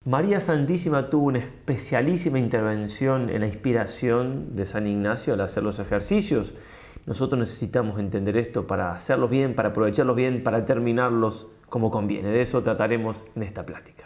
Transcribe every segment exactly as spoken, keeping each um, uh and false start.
María Santísima tuvo una especialísima intervención en la inspiración de San Ignacio al hacer los ejercicios. Nosotros necesitamos entender esto para hacerlos bien, para aprovecharlos bien, para terminarlos como conviene. De eso trataremos en esta plática.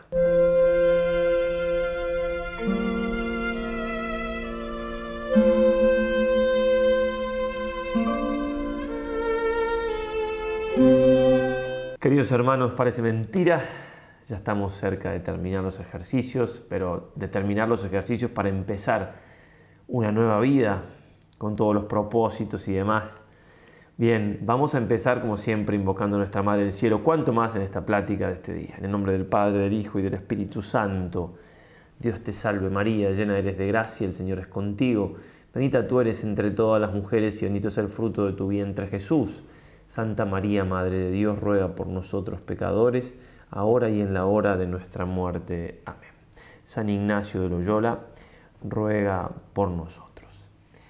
Queridos hermanos, parece mentira. Ya estamos cerca de terminar los ejercicios, pero de terminar los ejercicios para empezar una nueva vida con todos los propósitos y demás. Bien, vamos a empezar como siempre invocando a nuestra Madre del Cielo, cuanto más en esta plática de este día. En el nombre del Padre, del Hijo y del Espíritu Santo. Dios te salve María, llena eres de gracia, el Señor es contigo. Bendita tú eres entre todas las mujeres y bendito es el fruto de tu vientre Jesús. Santa María, Madre de Dios, ruega por nosotros pecadores, ahora y en la hora de nuestra muerte. Amén. San Ignacio de Loyola, ruega por nosotros.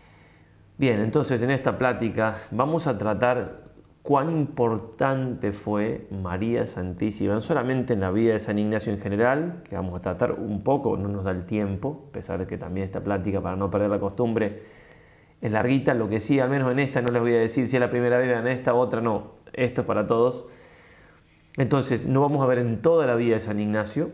Bien, entonces en esta plática vamos a tratar cuán importante fue María Santísima, no solamente en la vida de San Ignacio en general, que vamos a tratar un poco, no nos da el tiempo, a pesar de que también esta plática, para no perder la costumbre, es larguita. Lo que sí, al menos en esta no les voy a decir si es la primera vez, en esta, otra no, esto es para todos. Entonces, no vamos a ver en toda la vida de San Ignacio,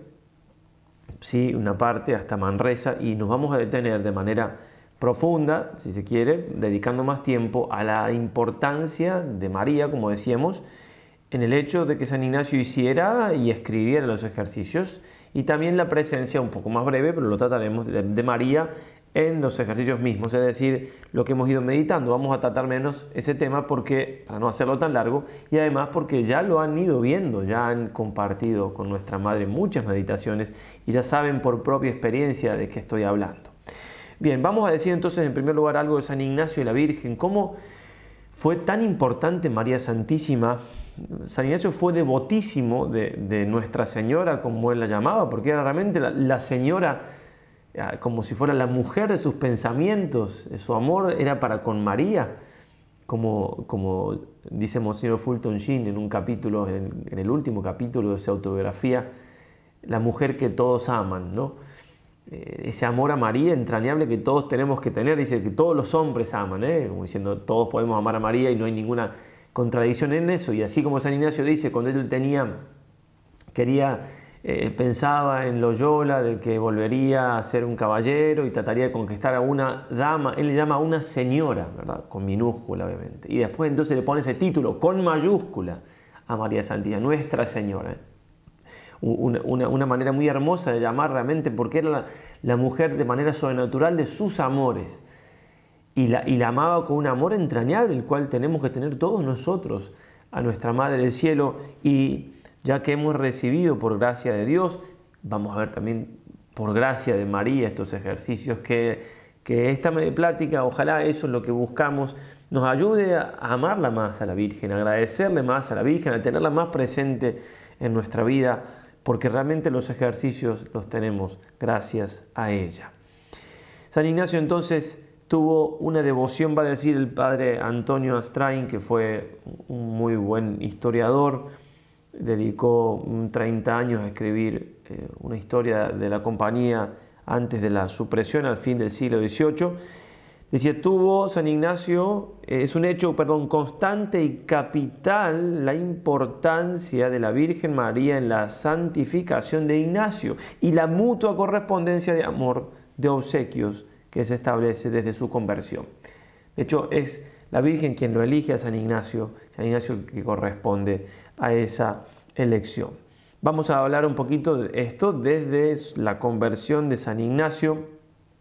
¿sí? Una parte hasta Manresa, y nos vamos a detener de manera profunda, si se quiere, dedicando más tiempo a la importancia de María, como decíamos, en el hecho de que San Ignacio hiciera y escribiera los ejercicios, y también la presencia, un poco más breve, pero lo trataremos, de, de María en los ejercicios mismos, es decir, lo que hemos ido meditando. Vamos a tratar menos ese tema porque, para no hacerlo tan largo, y además porque ya lo han ido viendo, ya han compartido con nuestra Madre muchas meditaciones y ya saben por propia experiencia de qué estoy hablando. Bien, vamos a decir entonces en primer lugar algo de San Ignacio y la Virgen, cómo fue tan importante María Santísima. San Ignacio fue devotísimo de, de Nuestra Señora, como él la llamaba, porque era realmente la, la señora, como si fuera la mujer de sus pensamientos. Su amor era para con María, como, como dice Monseñor Fulton Sheen en un capítulo, en, en el último capítulo de su autobiografía, la mujer que todos aman, ¿no? Ese amor a María entrañable que todos tenemos que tener, dice que todos los hombres aman, ¿eh? Como diciendo, todos podemos amar a María y no hay ninguna contradicción en eso. Y así como San Ignacio dice, cuando él tenía, quería, eh, pensaba en Loyola, de que volvería a ser un caballero y trataría de conquistar a una dama, él le llama a una señora, ¿verdad? Con minúscula obviamente. Y después entonces le pone ese título, con mayúscula, a María Santísima, Nuestra Señora, ¿eh? Una, una, una manera muy hermosa de llamar realmente, porque era la, la mujer de manera sobrenatural de sus amores, y la, y la amaba con un amor entrañable, el cual tenemos que tener todos nosotros a nuestra Madre del Cielo. Y ya que hemos recibido por gracia de Dios, vamos a ver también por gracia de María estos ejercicios, que, que esta plática, ojalá eso es lo que buscamos, nos ayude a amarla más a la Virgen, a agradecerle más a la Virgen, a tenerla más presente en nuestra vida, porque realmente los ejercicios los tenemos gracias a ella. San Ignacio entonces tuvo una devoción, va a decir el padre Antonio Astrain, que fue un muy buen historiador, dedicó treinta años a escribir eh, una historia de la compañía antes de la supresión, al fin del siglo dieciocho. Decía, tuvo San Ignacio, eh, es un hecho, perdón, constante y capital la importancia de la Virgen María en la santificación de Ignacio y la mutua correspondencia de amor, de obsequios que se establece desde su conversión. De hecho, es la Virgen quien lo elige a San Ignacio, San Ignacio que corresponde a esa elección. Vamos a hablar un poquito de esto desde la conversión de San Ignacio,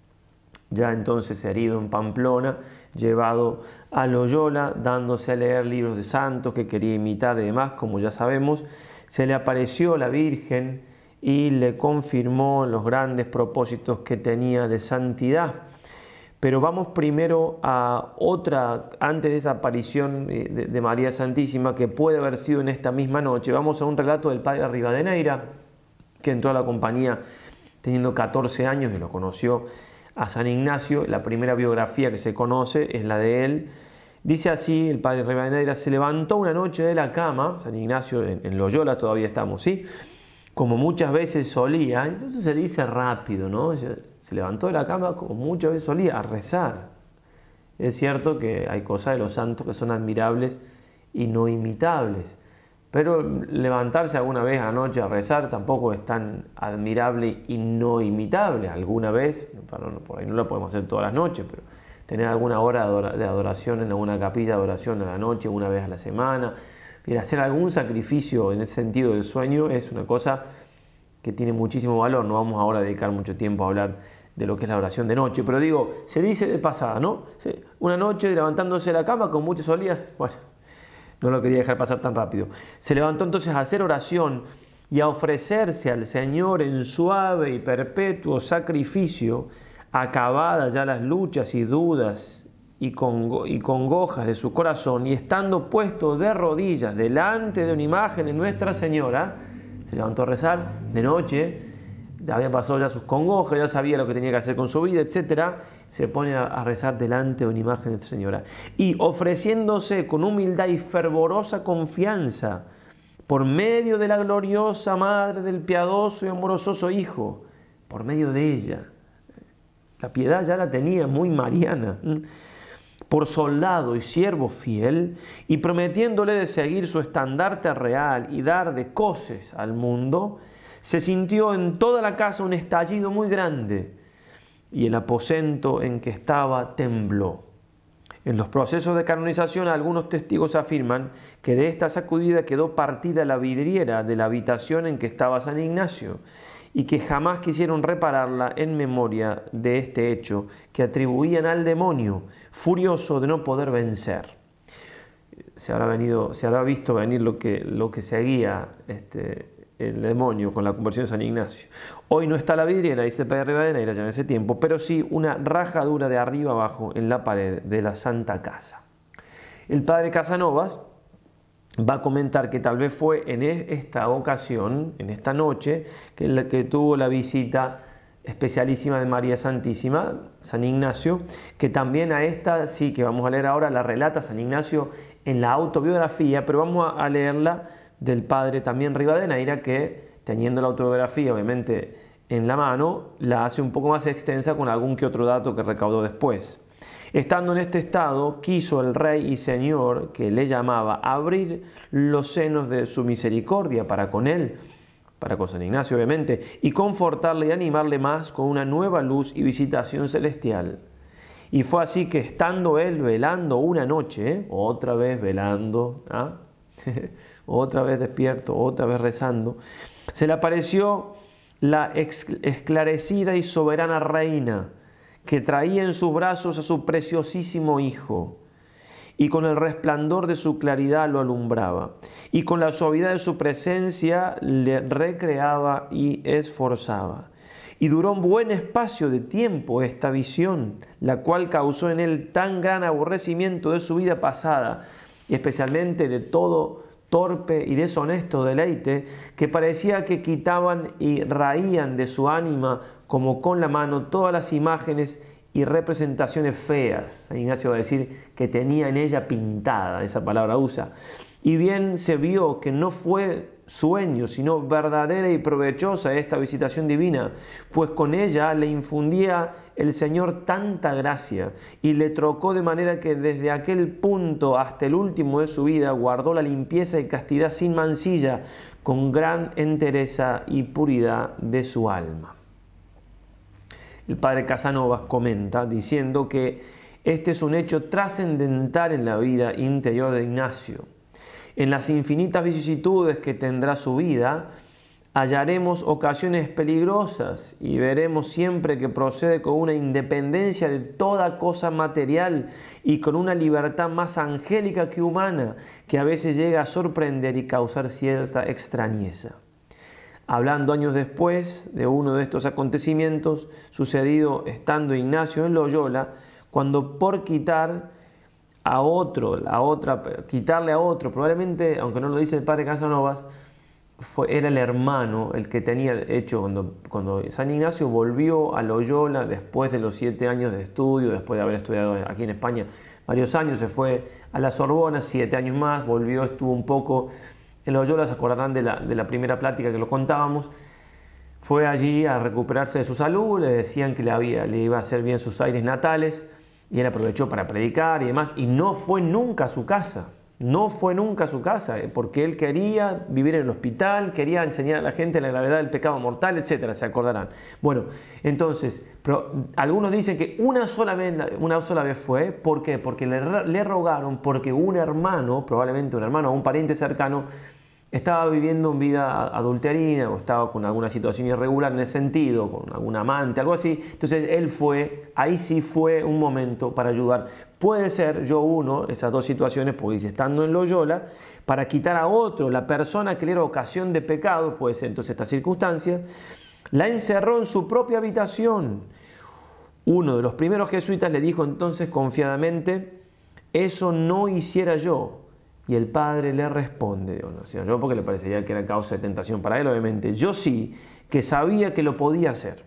ya entonces herido en Pamplona, llevado a Loyola, dándose a leer libros de santos que quería imitar y demás, como ya sabemos. Se le apareció la Virgen y le confirmó los grandes propósitos que tenía de santidad. Pero vamos primero a otra, antes de esa aparición de, de María Santísima, que puede haber sido en esta misma noche. Vamos a un relato del padre Rivadeneira, que entró a la compañía teniendo catorce años y lo conoció a San Ignacio. La primera biografía que se conoce es la de él. Dice así el padre Rivadeneira: se levantó una noche de la cama, San Ignacio en, en Loyola todavía estamos, ¿sí? como muchas veces solía. Entonces se dice rápido, ¿no? Se levantó de la cama como muchas veces solía, a rezar. Es cierto que hay cosas de los santos que son admirables y no imitables, pero levantarse alguna vez a la noche a rezar tampoco es tan admirable y no imitable. Alguna vez, por ahí no lo podemos hacer todas las noches, pero tener alguna hora de adoración en alguna capilla de adoración a la noche, una vez a la semana, y hacer algún sacrificio en ese sentido del sueño es una cosa que tiene muchísimo valor. No vamos ahora a dedicar mucho tiempo a hablar de lo que es la oración de noche, pero digo, se dice de pasada, ¿no? Una noche levantándose de la cama con muchas solías, bueno, no lo quería dejar pasar tan rápido. Se levantó entonces a hacer oración y a ofrecerse al Señor en suave y perpetuo sacrificio, acabadas ya las luchas y dudas y, congo y congojas de su corazón, y estando puesto de rodillas delante de una imagen de Nuestra Señora, se levantó a rezar de noche. Había pasado ya sus congojas, ya sabía lo que tenía que hacer con su vida, etcétera. Se pone a rezar delante de una imagen de Nuestra Señora. Y ofreciéndose con humildad y fervorosa confianza por medio de la gloriosa Madre del piadoso y amoroso Hijo, por medio de ella. La piedad ya la tenía muy mariana. Por soldado y siervo fiel, y prometiéndole de seguir su estandarte real y dar de coces al mundo, se sintió en toda la casa un estallido muy grande, y el aposento en que estaba tembló. En los procesos de canonización, algunos testigos afirman que de esta sacudida quedó partida la vidriera de la habitación en que estaba San Ignacio, y que jamás quisieron repararla en memoria de este hecho que atribuían al demonio, furioso de no poder vencer. Se habrá, venido, se habrá visto venir lo que, lo que seguía este, el demonio con la conversión de San Ignacio. Hoy no está la vidriera, dice el padre Rivadeneira, ya en ese tiempo, pero sí una rajadura de arriba abajo en la pared de la Santa Casa. El padre Casanovas va a comentar que tal vez fue en esta ocasión, en esta noche, que, la, que tuvo la visita especialísima de María Santísima, San Ignacio, que también a esta, sí, que vamos a leer ahora, la relata San Ignacio en la autobiografía, pero vamos a, a leerla del padre también Rivadeneira, que teniendo la autobiografía obviamente en la mano, la hace un poco más extensa con algún que otro dato que recaudó después. Estando en este estado, quiso el Rey y Señor, que le llamaba, abrir los senos de su misericordia para con él, para con San Ignacio obviamente, y confortarle y animarle más con una nueva luz y visitación celestial. Y fue así que estando él velando una noche, ¿eh? otra vez velando, ¿ah? otra vez despierto, otra vez rezando, se le apareció la esclarecida y soberana reina, que traía en sus brazos a su preciosísimo Hijo, y con el resplandor de su claridad lo alumbraba, y con la suavidad de su presencia le recreaba y esforzaba. Y duró un buen espacio de tiempo esta visión, la cual causó en él tan gran aborrecimiento de su vida pasada, y especialmente de todo torpe y deshonesto deleite, que parecía que quitaban y raían de su ánima como con la mano todas las imágenes y representaciones feas. San Ignacio va a decir que tenía en ella pintada, esa palabra usa. Y bien se vio que no fue sueño, sino verdadera y provechosa esta visitación divina, pues con ella le infundía el Señor tanta gracia y le trocó de manera que desde aquel punto hasta el último de su vida guardó la limpieza y castidad sin mancilla, con gran entereza y puridad de su alma. El padre Casanovas comenta diciendo que este es un hecho trascendental en la vida interior de Ignacio. En las infinitas vicisitudes que tendrá su vida, hallaremos ocasiones peligrosas y veremos siempre que procede con una independencia de toda cosa material y con una libertad más angélica que humana, que a veces llega a sorprender y causar cierta extrañeza. Hablando años después de uno de estos acontecimientos, sucedido estando Ignacio en Loyola, cuando por quitar a otro, a otra, quitarle a otro, probablemente, aunque no lo dice el padre Casanovas, fue, era el hermano el que tenía hecho, cuando, cuando San Ignacio volvió a Loyola después de los siete años de estudio, después de haber estudiado aquí en España varios años, se fue a la Sorbona, siete años más, volvió, estuvo un poco en Loyola, se acordarán de la, de la primera plática que lo contábamos, fue allí a recuperarse de su salud, le decían que le, había, le iba a hacer bien sus aires natales, y él aprovechó para predicar y demás, y no fue nunca a su casa. No fue nunca a su casa, porque él quería vivir en el hospital, quería enseñar a la gente la gravedad del pecado mortal, etcétera, se acordarán. Bueno, entonces, pero algunos dicen que una sola vez, una sola vez fue, ¿por qué? Porque le, le rogaron, porque un hermano, probablemente un hermano o un pariente cercano, estaba viviendo en vida adulterina o estaba con alguna situación irregular en ese sentido, con algún amante, algo así. Entonces él fue, ahí sí fue un momento para ayudar. Puede ser yo uno, esas dos situaciones, porque dice, estando en Loyola, para quitar a otro, la persona que le era ocasión de pecado, puede ser entonces estas circunstancias, la encerró en su propia habitación. Uno de los primeros jesuitas le dijo entonces confiadamente, eso no hiciera yo. Y el padre le responde, no hacía yo porque le parecería que era causa de tentación para él, obviamente. Yo sí, que sabía que lo podía hacer.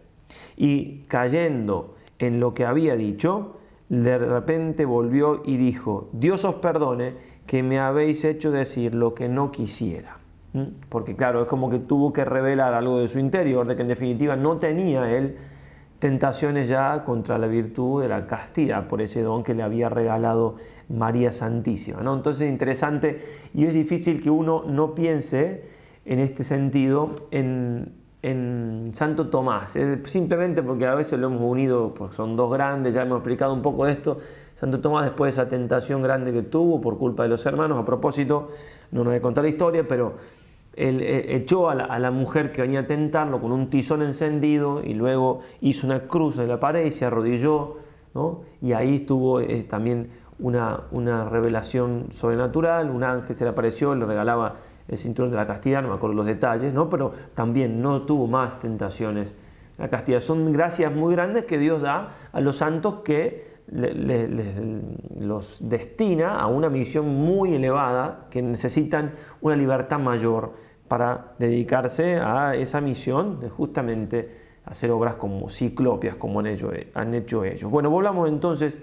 Y cayendo en lo que había dicho, de repente volvió y dijo, Dios os perdone que me habéis hecho decir lo que no quisiera. ¿Mm? Porque claro, es como que tuvo que revelar algo de su interior, de que en definitiva no tenía él tentaciones ya contra la virtud de la castidad, por ese don que le había regalado María Santísima, ¿no? Entonces es interesante y es difícil que uno no piense en este sentido en, en Santo Tomás, ¿eh? Simplemente porque a veces lo hemos unido, pues son dos grandes, ya hemos explicado un poco de esto. Santo Tomás, después de esa tentación grande que tuvo por culpa de los hermanos, a propósito, no nos voy a contar la historia, pero él echó a la, a la mujer que venía a tentarlo con un tizón encendido y luego hizo una cruz en la pared y se arrodilló, ¿no? Y ahí estuvo eh, también una, una revelación sobrenatural, un ángel se le apareció, le regalaba el cinturón de la castidad, no me acuerdo los detalles, ¿no? Pero también no tuvo más tentaciones. La castidad son gracias muy grandes que Dios da a los santos que le, le, le, los destina a una misión muy elevada, que necesitan una libertad mayor para dedicarse a esa misión de justamente hacer obras como ciclopias, como han hecho, han hecho ellos. Bueno, volvamos entonces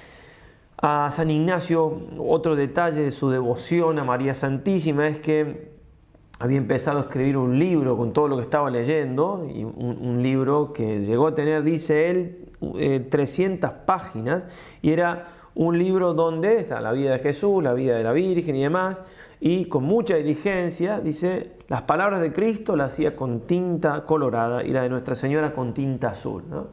a San Ignacio. Otro detalle de su devoción a María Santísima es que había empezado a escribir un libro con todo lo que estaba leyendo, y un, un libro que llegó a tener, dice él, eh, trescientas páginas, y era un libro donde está la vida de Jesús, la vida de la Virgen y demás, y con mucha diligencia, dice, las palabras de Cristo las hacía con tinta colorada y la de Nuestra Señora con tinta azul, ¿no?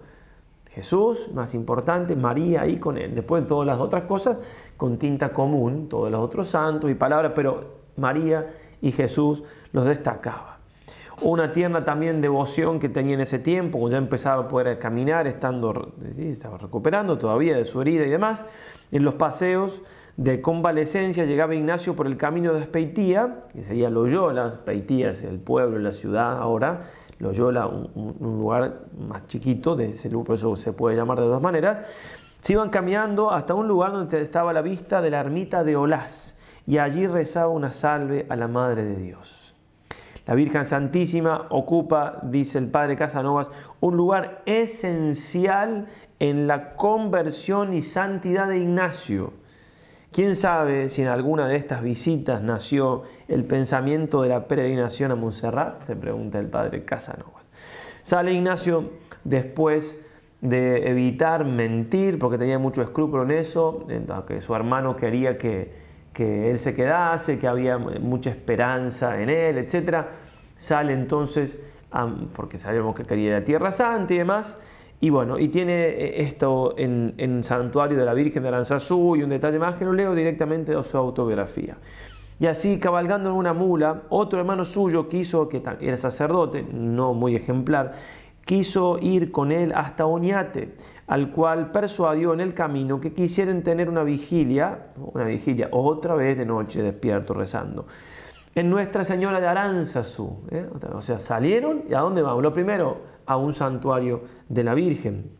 Jesús, más importante, María ahí con él, después todas las otras cosas con tinta común, todos los otros santos y palabras, pero María y Jesús los destacaba. Una tierna también devoción que tenía en ese tiempo, cuando ya empezaba a poder caminar, estando, sí, estaba recuperando todavía de su herida y demás. En los paseos de convalecencia llegaba Ignacio por el camino de Azpeitía, que sería Loyola. Azpeitía es el pueblo, la ciudad ahora, Loyola un, un lugar más chiquito, de ese, por eso se puede llamar de dos maneras. Se iban caminando hasta un lugar donde estaba la vista de la ermita de Olaz, y allí rezaba una salve a la Madre de Dios. La Virgen Santísima ocupa, dice el padre Casanovas, un lugar esencial en la conversión y santidad de Ignacio. ¿Quién sabe si en alguna de estas visitas nació el pensamiento de la peregrinación a Montserrat? Se pregunta el padre Casanovas. Sale Ignacio después de evitar mentir, porque tenía mucho escrúpulo en eso, que su hermano quería que que él se quedase, que había mucha esperanza en él, etcétera. Sale entonces, um, porque sabemos que quería ir a Tierra Santa y demás, y bueno, y tiene esto en, en Santuario de la Virgen de Aranzazú, y un detalle más que no leo directamente de su autobiografía. Y así, cabalgando en una mula, otro hermano suyo quiso, que era sacerdote, no muy ejemplar, quiso ir con él hasta Oñate, al cual persuadió en el camino que quisieran tener una vigilia, una vigilia otra vez de noche despierto rezando, en Nuestra Señora de Aranzazú. ¿eh? O sea, salieron, ¿y a dónde vamos? Lo primero, a un santuario de la Virgen.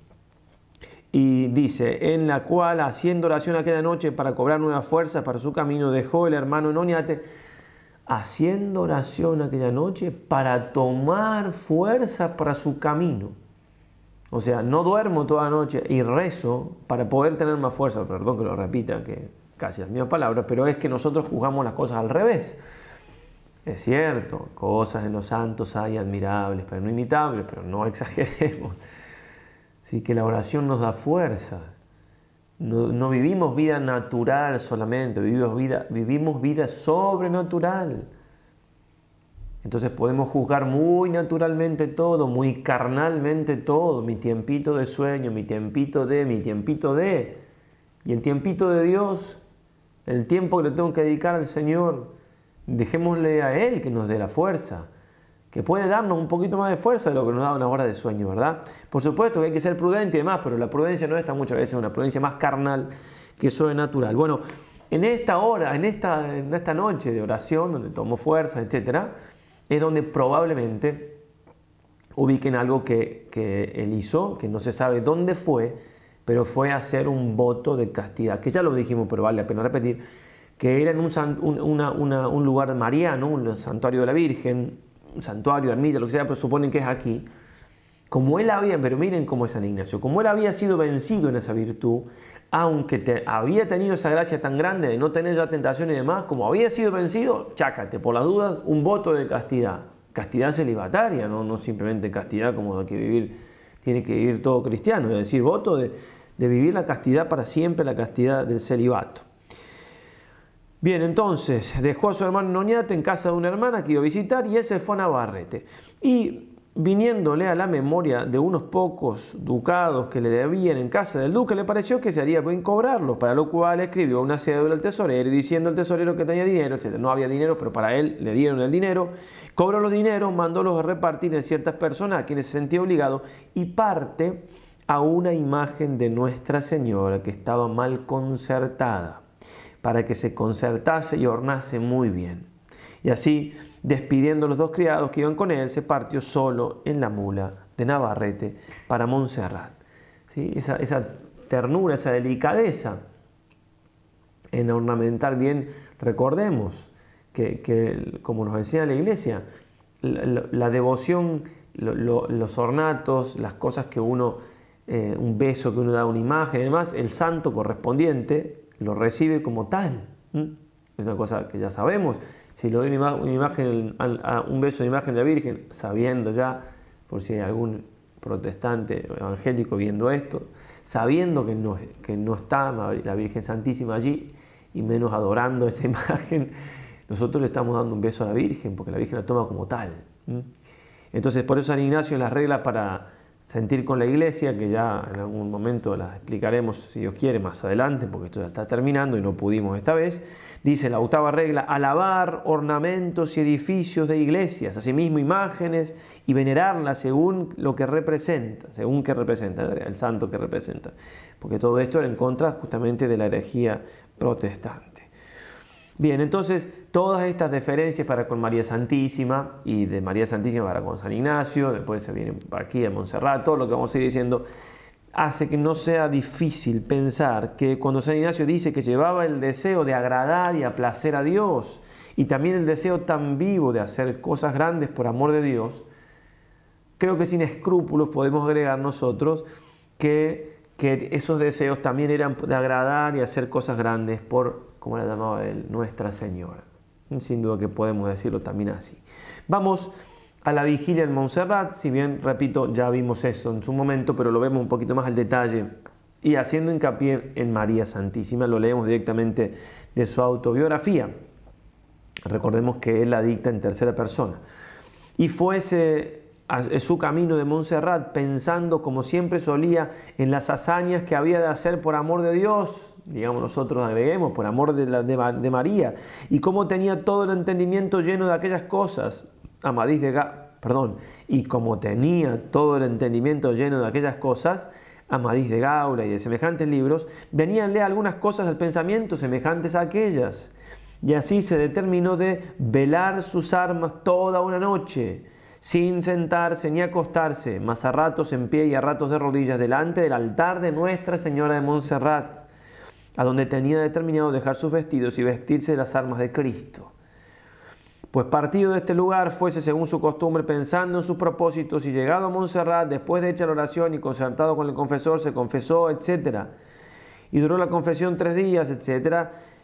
Y dice, en la cual, haciendo oración aquella noche para cobrar nuevas fuerzas para su camino, dejó el hermano en Oñate, haciendo oración aquella noche para tomar fuerza para su camino. O sea, no duermo toda la noche y rezo para poder tener más fuerza. Perdón que lo repita, que casi las mismas palabras, pero es que nosotros juzgamos las cosas al revés. Es cierto, cosas en los santos hay admirables, pero no imitables, pero no exageremos. Así que la oración nos da fuerza. No, no vivimos vida natural solamente, vivimos vida, vivimos vida sobrenatural. Entonces podemos juzgar muy naturalmente todo, muy carnalmente todo. Mi tiempito de sueño, mi tiempito de, mi tiempito de. Y el tiempito de Dios, el tiempo que le tengo que dedicar al Señor, dejémosle a Él que nos dé la fuerza, que puede darnos un poquito más de fuerza de lo que nos da una hora de sueño, ¿verdad? Por supuesto que hay que ser prudente y demás, pero la prudencia no está muchas veces una prudencia más carnal que sobrenatural. Bueno, en esta hora, en esta, en esta noche de oración, donde tomo fuerza, etcétera, es donde probablemente ubiquen algo que, que Él hizo, que no se sabe dónde fue, pero fue a hacer un voto de castidad, que ya lo dijimos, pero vale la pena repetir, que era en un, un, una, una, un lugar mariano, un santuario de la Virgen, un santuario, ermita, lo que sea, pero suponen que es aquí. Como él había, pero miren cómo es San Ignacio, como él había sido vencido en esa virtud, aunque te, había tenido esa gracia tan grande de no tener ya tentación y demás, como había sido vencido, chácate, por las dudas, un voto de castidad. Castidad celibataria, no, no simplemente castidad como que vivir, tiene que vivir todo cristiano, es decir, voto de, de vivir la castidad para siempre, la castidad del celibato. Bien, entonces dejó a su hermano en Oñate en casa de una hermana que iba a visitar y él se fue a Navarrete. Y viniéndole a la memoria de unos pocos ducados que le debían en casa del duque, le pareció que se haría bien cobrarlos, para lo cual escribió una cédula al tesorero diciendo al tesorero que tenía dinero, etcétera. No había dinero, pero para él le dieron el dinero. Cobró los dineros, mandólos a repartir en ciertas personas a quienes se sentía obligado y parte a una imagen de Nuestra Señora que estaba mal concertada, para que se concertase y ornase muy bien. Y así, despidiendo a los dos criados que iban con él, se partió solo en la mula de Navarrete para Montserrat. ¿Sí? Esa, esa ternura, esa delicadeza en ornamentar bien, recordemos que, que como nos enseña la Iglesia, la, la devoción, lo, lo, los ornatos, las cosas que uno, eh, un beso que uno da a una imagen y demás, el santo correspondiente lo recibe como tal. ¿Mm? Es una cosa que ya sabemos. Si le doy una, una imagen, un beso de imagen de la Virgen, sabiendo ya, por si hay algún protestante evangélico viendo esto, sabiendo que no, que no está la Virgen Santísima allí, y menos adorando esa imagen, nosotros le estamos dando un beso a la Virgen, porque la Virgen la toma como tal. ¿Mm? Entonces, por eso San Ignacio, en las reglas para sentir con la Iglesia, que ya en algún momento las explicaremos, si Dios quiere, más adelante, porque esto ya está terminando y no pudimos esta vez, dice la octava regla: alabar ornamentos y edificios de iglesias, asimismo imágenes, y venerarlas según lo que representa, según que representa, el santo que representa, porque todo esto era en contra justamente de la herejía protestante. Bien, entonces todas estas deferencias para con María Santísima y de María Santísima para con San Ignacio, después se viene aquí a Montserrat, todo lo que vamos a ir diciendo, hace que no sea difícil pensar que cuando San Ignacio dice que llevaba el deseo de agradar y aplacer a Dios, y también el deseo tan vivo de hacer cosas grandes por amor de Dios, creo que sin escrúpulos podemos agregar nosotros que, que esos deseos también eran de agradar y hacer cosas grandes por, como la llamaba él, Nuestra Señora. Sin duda que podemos decirlo también así. Vamos a la vigilia en Montserrat, si bien, repito, ya vimos eso en su momento, pero lo vemos un poquito más al detalle y haciendo hincapié en María Santísima, lo leemos directamente de su autobiografía. Recordemos que él la dicta en tercera persona. Y fuese a su camino de Montserrat pensando, como siempre solía, en las hazañas que había de hacer por amor de Dios, digamos nosotros agreguemos, por amor de, la, de, de María, y cómo tenía todo el entendimiento lleno de aquellas cosas, Amadís de Ga, perdón, y como tenía todo el entendimiento lleno de aquellas cosas, Amadís de Gaula y de semejantes libros, veníanle algunas cosas al pensamiento semejantes a aquellas, y así se determinó de velar sus armas toda una noche, sin sentarse ni acostarse, mas a ratos en pie y a ratos de rodillas delante del altar de Nuestra Señora de Montserrat, a donde tenía determinado dejar sus vestidos y vestirse de las armas de Cristo. Pues partido de este lugar, fuese según su costumbre, pensando en sus propósitos, y llegado a Montserrat, después de hecha la oración y concertado con el confesor, se confesó, etcétera. Y duró la confesión tres días, etcétera.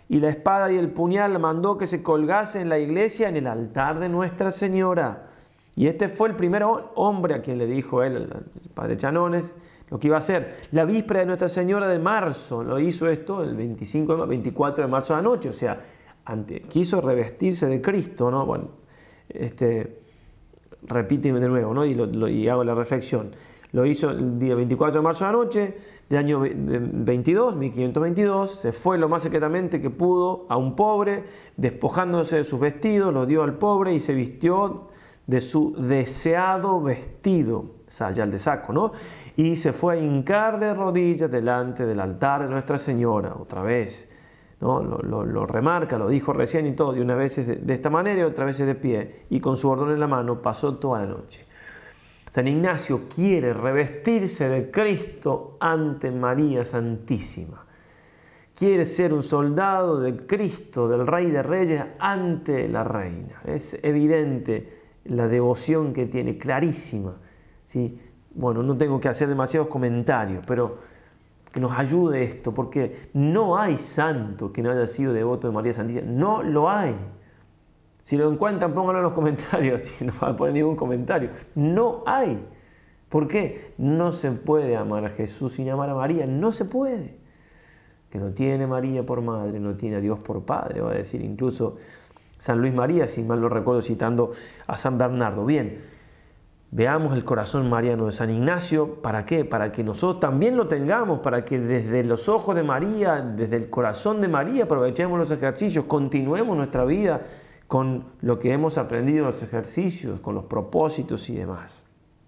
y la espada y el puñal mandó que se colgase en la iglesia en el altar de Nuestra Señora. Y este fue el primer hombre a quien le dijo él, el padre Chanones, lo que iba a hacer. La víspera de Nuestra Señora de marzo, lo hizo esto el veinticinco, veinticuatro de marzo a la noche, o sea, ante, quiso revestirse de Cristo, ¿no? Bueno, este, repíteme de nuevo, ¿no? Y, lo, lo, y hago la reflexión. Lo hizo el día veinticuatro de marzo a la noche del año veintidós, mil quinientos veintidós, se fue lo más secretamente que pudo a un pobre, despojándose de sus vestidos, lo dio al pobre y se vistió de su deseado vestido, sayal de saco, ¿no? Y se fue a hincar de rodillas delante del altar de Nuestra Señora, otra vez, ¿no? Lo, lo, lo remarca, lo dijo recién y todo, de unas veces de, de esta manera y otras veces de pie, y con su bordón en la mano pasó toda la noche. San Ignacio quiere revestirse de Cristo ante María Santísima. Quiere ser un soldado de Cristo, del Rey de Reyes, ante la Reina. Es evidente la devoción que tiene, clarísima, ¿sí? Bueno, no tengo que hacer demasiados comentarios, pero que nos ayude esto, porque no hay santo que no haya sido devoto de María Santísima. No lo hay. Si lo encuentran, pónganlo en los comentarios, si no van a poner ningún comentario. No hay. ¿Por qué? No se puede amar a Jesús sin amar a María. No se puede. Que no tiene María por madre, no tiene a Dios por padre, va a decir incluso San Luis María, si mal lo recuerdo, citando a San Bernardo. Bien, veamos el corazón mariano de San Ignacio. ¿Para qué? Para que nosotros también lo tengamos, para que desde los ojos de María, desde el corazón de María, aprovechemos los ejercicios, continuemos nuestra vida con lo que hemos aprendido en los ejercicios, con los propósitos y demás.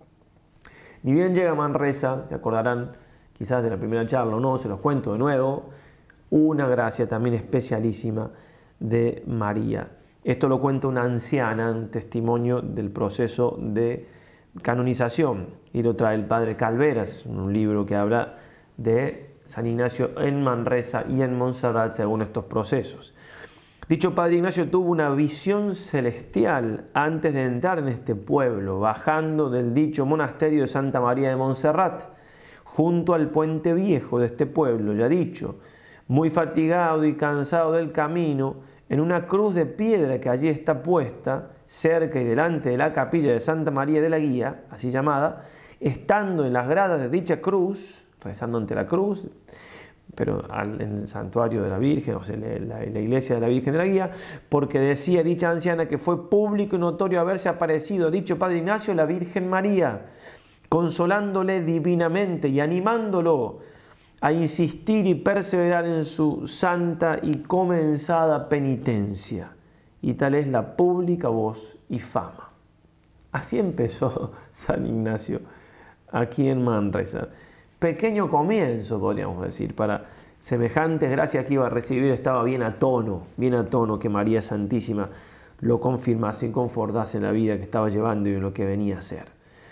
Ni bien llega Manresa, se acordarán quizás de la primera charla o no, se los cuento de nuevo, una gracia también especialísima de María. Esto lo cuenta una anciana, un testimonio del proceso de canonización, y lo trae el padre Calveras, un libro que habla de San Ignacio en Manresa y en Montserrat según estos procesos. Dicho padre Ignacio tuvo una visión celestial antes de entrar en este pueblo, bajando del dicho monasterio de Santa María de Montserrat, junto al puente viejo de este pueblo, ya dicho, muy fatigado y cansado del camino, en una cruz de piedra que allí está puesta, cerca y delante de la capilla de Santa María de la Guía, así llamada, estando en las gradas de dicha cruz, rezando ante la cruz, pero en el santuario de la Virgen, o sea, en la, la iglesia de la Virgen de la Guía, porque decía dicha anciana que fue público y notorio haberse aparecido dicho padre Ignacio la Virgen María, consolándole divinamente y animándolo a insistir y perseverar en su santa y comenzada penitencia. Y tal es la pública voz y fama. Así empezó San Ignacio aquí en Manresa. Pequeño comienzo, podríamos decir, para semejantes gracias que iba a recibir. Estaba bien a tono, bien a tono que María Santísima lo confirmase y confortase en la vida que estaba llevando y en lo que venía a ser.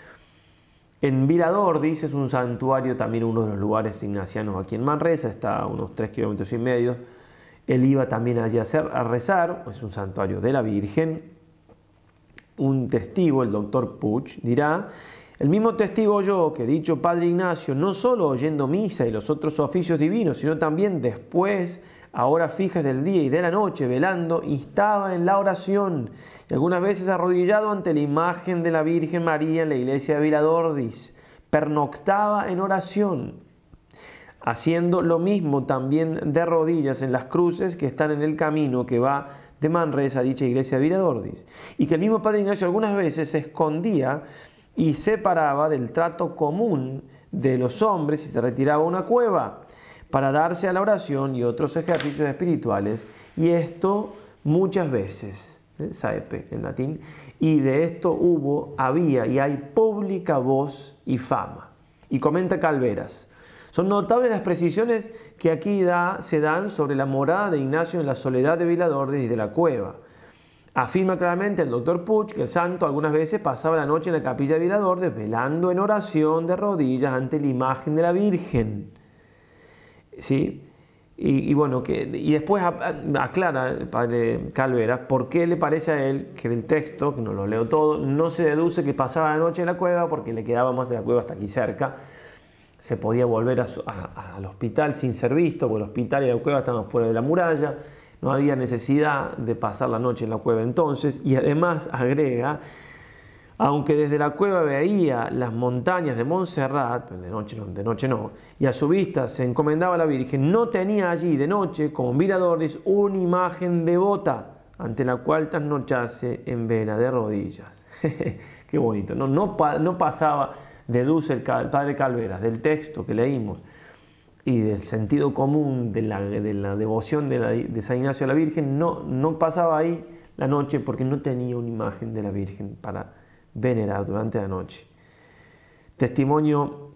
En Viladordis es un santuario, también uno de los lugares ignacianos aquí en Manresa, está a unos tres kilómetros y medio. Él iba también allí a, hacer, a rezar, es un santuario de la Virgen. Un testigo, el doctor Puch, dirá: el mismo testigo yo que dicho padre Ignacio, no solo oyendo misa y los otros oficios divinos, sino también después, a horas fijas del día y de la noche, velando, instaba en la oración, y algunas veces arrodillado ante la imagen de la Virgen María en la iglesia de Viladordis, pernoctaba en oración, haciendo lo mismo también de rodillas en las cruces que están en el camino que va de Manresa a dicha iglesia de Viladordis, y que el mismo padre Ignacio algunas veces se escondía y separaba del trato común de los hombres y se retiraba a una cueva para darse a la oración y otros ejercicios espirituales, y esto muchas veces, ¿eh? Saepe en latín, y de esto hubo, había y hay pública voz y fama. Y comenta Calveras: son notables las precisiones que aquí da, se dan sobre la morada de Ignacio en la soledad de Viladordis y de la cueva. Afirma claramente el doctor Puch que el santo algunas veces pasaba la noche en la capilla de Viladordis velando en oración de rodillas ante la imagen de la Virgen. ¿Sí? Y, y bueno, que, y después aclara el padre Calveras por qué le parece a él que del texto, que no lo leo todo, no se deduce que pasaba la noche en la cueva, porque le quedaba más de la cueva hasta aquí cerca. se podía volver a, a, al hospital sin ser visto, porque el hospital y la cueva estaban fuera de la muralla, no había necesidad de pasar la noche en la cueva entonces, y además agrega, aunque desde la cueva veía las montañas de Montserrat, de noche no, de noche no, y a su vista se encomendaba a la Virgen, no tenía allí de noche, como en Viladordis, una imagen devota ante la cual trasnochase en vela de rodillas. Qué bonito, no, no, no pasaba, deduce el, el padre Calveras, del texto que leímos y del sentido común de la, de la devoción de, la, de San Ignacio a la Virgen, no, no pasaba ahí la noche porque no tenía una imagen de la Virgen para venerar durante la noche. Testimonio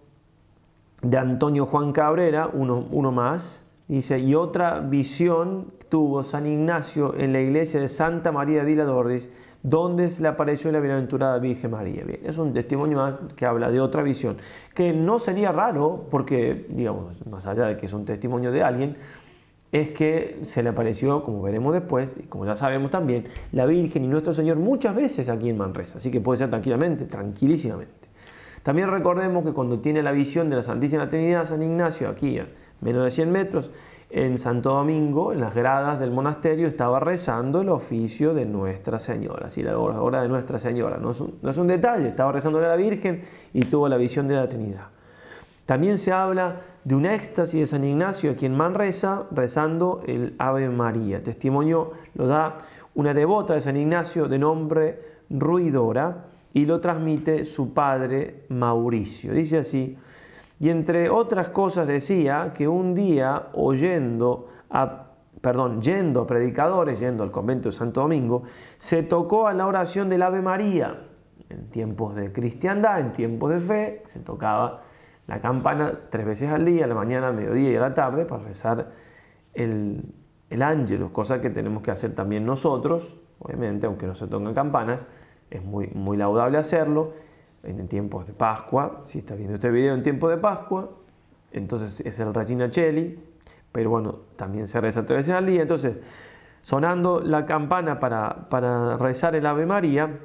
de Antonio Juan Cabrera, uno, uno más, dice, y otra visión tuvo San Ignacio en la iglesia de Santa María de Viladordis, donde se le apareció la bienaventurada Virgen María. Bien, es un testimonio más que habla de otra visión, que no sería raro, porque, digamos, más allá de que es un testimonio de alguien, es que se le apareció, como veremos después, y como ya sabemos también, la Virgen y Nuestro Señor muchas veces aquí en Manresa, así que puede ser tranquilamente, tranquilísimamente. También recordemos que cuando tiene la visión de la Santísima Trinidad, San Ignacio, aquí a menos de cien metros, en Santo Domingo, en las gradas del monasterio, estaba rezando el oficio de Nuestra Señora, así la hora de Nuestra Señora, no es un, no es un detalle, estaba rezándole a la Virgen y tuvo la visión de la Trinidad. También se habla de un éxtasis de San Ignacio aquí en Manresa, rezando el Ave María. Testimonio lo da una devota de San Ignacio de nombre Ruidora y lo transmite su padre Mauricio. Dice así, y entre otras cosas decía que un día oyendo a, perdón, yendo a predicadores, yendo al convento de Santo Domingo, se tocó a la oración del Ave María. En tiempos de cristiandad, en tiempos de fe, se tocaba la campana tres veces al día, a la mañana, al mediodía y a la tarde, para rezar el, el ángelus, cosa que tenemos que hacer también nosotros, obviamente, aunque no se tocan campanas, es muy, muy laudable hacerlo en tiempos de Pascua. Si está viendo este video en tiempo de Pascua, entonces es el Regina Cheli, pero bueno, también se reza tres veces al día. Entonces, sonando la campana para, para rezar el Ave María,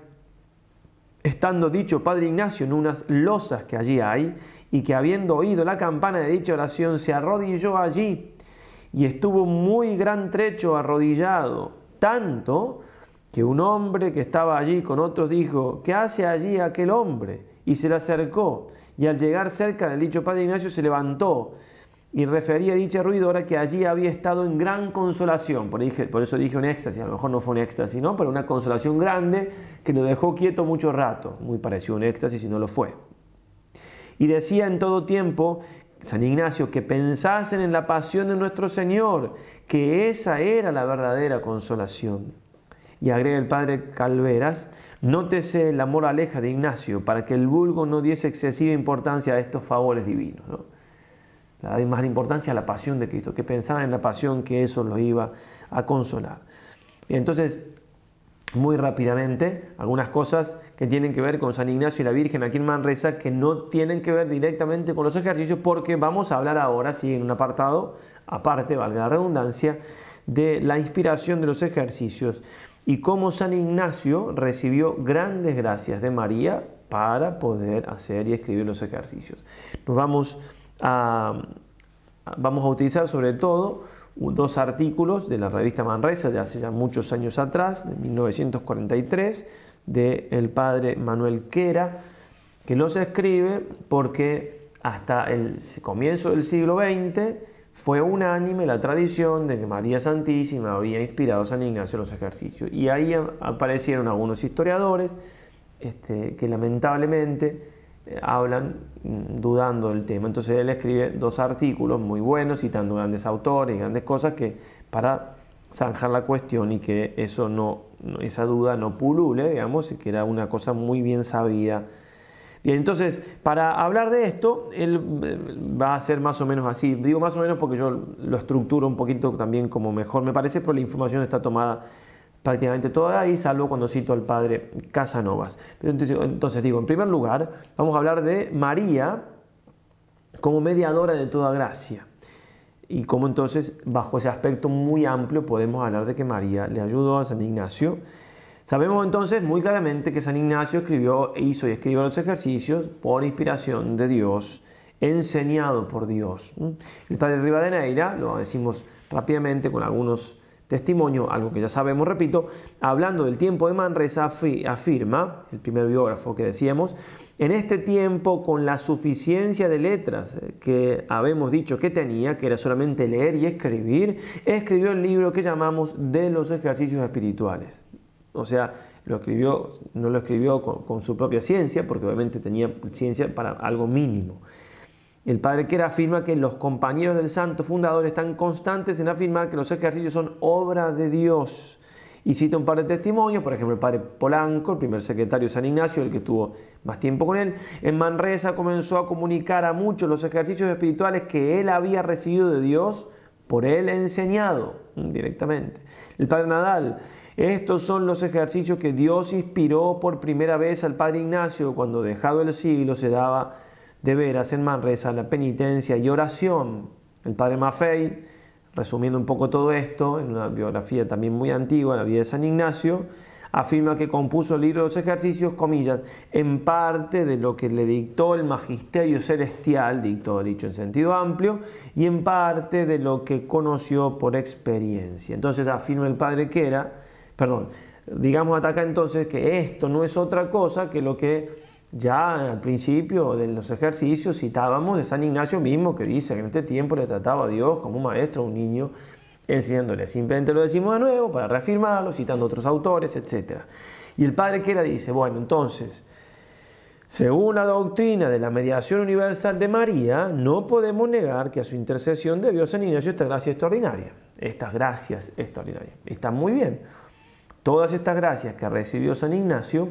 estando dicho Padre Ignacio en unas losas que allí hay, y que habiendo oído la campana de dicha oración, se arrodilló allí, y estuvo muy gran trecho arrodillado, tanto que un hombre que estaba allí con otros dijo, ¿qué hace allí aquel hombre? Y se le acercó, y al llegar cerca del dicho Padre Ignacio se levantó, y refería a dicha ruidora que allí había estado en gran consolación. Por, dije, por eso dije un éxtasis, a lo mejor no fue un éxtasis, ¿no? Pero una consolación grande que lo dejó quieto mucho rato. Muy parecido a un éxtasis y no lo fue. Y decía en todo tiempo San Ignacio que pensasen en la pasión de nuestro Señor, que esa era la verdadera consolación. Y agrega el padre Calveras, nótese la moraleja de Ignacio para que el vulgo no diese excesiva importancia a estos favores divinos, ¿no? Hay más importancia a la pasión de Cristo, que pensaban en la pasión, que eso los iba a consolar. Y entonces, muy rápidamente, algunas cosas que tienen que ver con San Ignacio y la Virgen aquí en Manresa, que no tienen que ver directamente con los ejercicios, porque vamos a hablar ahora, sí, en un apartado aparte, valga la redundancia, de la inspiración de los ejercicios y cómo San Ignacio recibió grandes gracias de María para poder hacer y escribir los ejercicios. Nos vamos a, vamos a utilizar sobre todo dos artículos de la revista Manresa de hace ya muchos años atrás, de mil novecientos cuarenta y tres, del padre Manuel Quera, que los escribe porque hasta el comienzo del siglo veinte fue unánime la tradición de que María Santísima había inspirado a San Ignacio los ejercicios. Y ahí aparecieron algunos historiadores este, que lamentablemente eh, hablan mm, dudando del tema. Entonces él escribe dos artículos muy buenos, citando grandes autores y grandes cosas que, para zanjar la cuestión y que eso no, no, esa duda no pulule, digamos, y que era una cosa muy bien sabida. Bien, entonces, para hablar de esto, él va a ser más o menos así. Digo más o menos porque yo lo estructuro un poquito también como mejor me parece, pero la información está tomada prácticamente toda ahí, salvo cuando cito al padre Casanovas. Entonces, entonces digo, en primer lugar, vamos a hablar de María como mediadora de toda gracia. Y cómo entonces, bajo ese aspecto muy amplio, podemos hablar de que María le ayudó a San Ignacio. Sabemos entonces muy claramente que San Ignacio escribió, hizo y escribió los ejercicios por inspiración de Dios enseñado por Dios. El padre Rivadeneira, lo decimos rápidamente con algunos testimonios, algo que ya sabemos, repito, hablando del tiempo de Manresa, afirma, el primer biógrafo que decíamos, en este tiempo, con la suficiencia de letras que habemos dicho que tenía, que era solamente leer y escribir, escribió el libro que llamamos de los ejercicios espirituales. O sea, lo escribió, no lo escribió con, con su propia ciencia, porque obviamente tenía ciencia para algo mínimo. El padre Quera afirma que los compañeros del santo fundador están constantes en afirmar que los ejercicios son obra de Dios. Y cita un par de testimonios, por ejemplo, el padre Polanco, el primer secretario de San Ignacio, el que estuvo más tiempo con él. En Manresa comenzó a comunicar a muchos los ejercicios espirituales que él había recibido de Dios, por él enseñado directamente. El padre Nadal, estos son los ejercicios que Dios inspiró por primera vez al padre Ignacio cuando, dejado el siglo, se daba de veras en Manresa la penitencia y oración. El padre Maffei, resumiendo un poco todo esto, en una biografía también muy antigua, la vida de San Ignacio, afirma que compuso el libro de los ejercicios, comillas, en parte de lo que le dictó el magisterio celestial, dictó dicho en sentido amplio, y en parte de lo que conoció por experiencia. Entonces afirma el padre Quera, perdón, digamos hasta acá entonces que esto no es otra cosa que lo que ya al principio de los ejercicios citábamos de San Ignacio mismo, que dice que en este tiempo le trataba a Dios como un maestro a un niño, enseñándole. Simplemente lo decimos de nuevo para reafirmarlo, citando otros autores, etcétera. Y el padre Quera dice, bueno, entonces, según la doctrina de la mediación universal de María, no podemos negar que a su intercesión debió San Ignacio esta gracia extraordinaria. Estas gracias extraordinarias. Están muy bien. Todas estas gracias que recibió San Ignacio,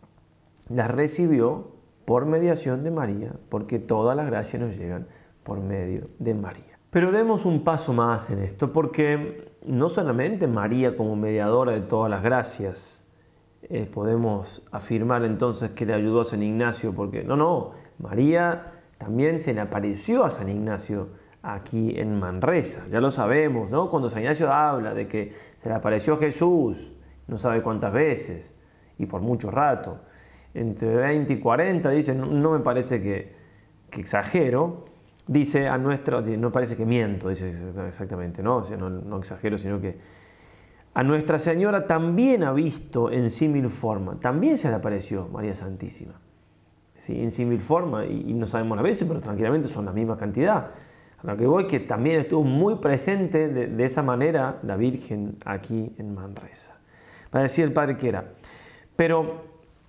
las recibió por mediación de María, porque todas las gracias nos llegan por medio de María. Pero demos un paso más en esto, porque no solamente María como mediadora de todas las gracias, eh, podemos afirmar entonces que le ayudó a San Ignacio, porque no, no, María también se le apareció a San Ignacio aquí en Manresa, ya lo sabemos, ¿no? Cuando San Ignacio habla de que se le apareció Jesús, no sabe cuántas veces, y por mucho rato, entre veinte y cuarenta, dice, no, no me parece que, que exagero, dice a nuestra, no parece que miento, dice exactamente, ¿no? O sea, no, no exagero, sino que a Nuestra Señora también ha visto en símil forma, también se le apareció María Santísima, ¿sí? En símil forma, y, y no sabemos las veces, pero tranquilamente son la misma cantidad. A lo que voy, que también estuvo muy presente de, de esa manera la Virgen aquí en Manresa. Va a decir el padre Quera, pero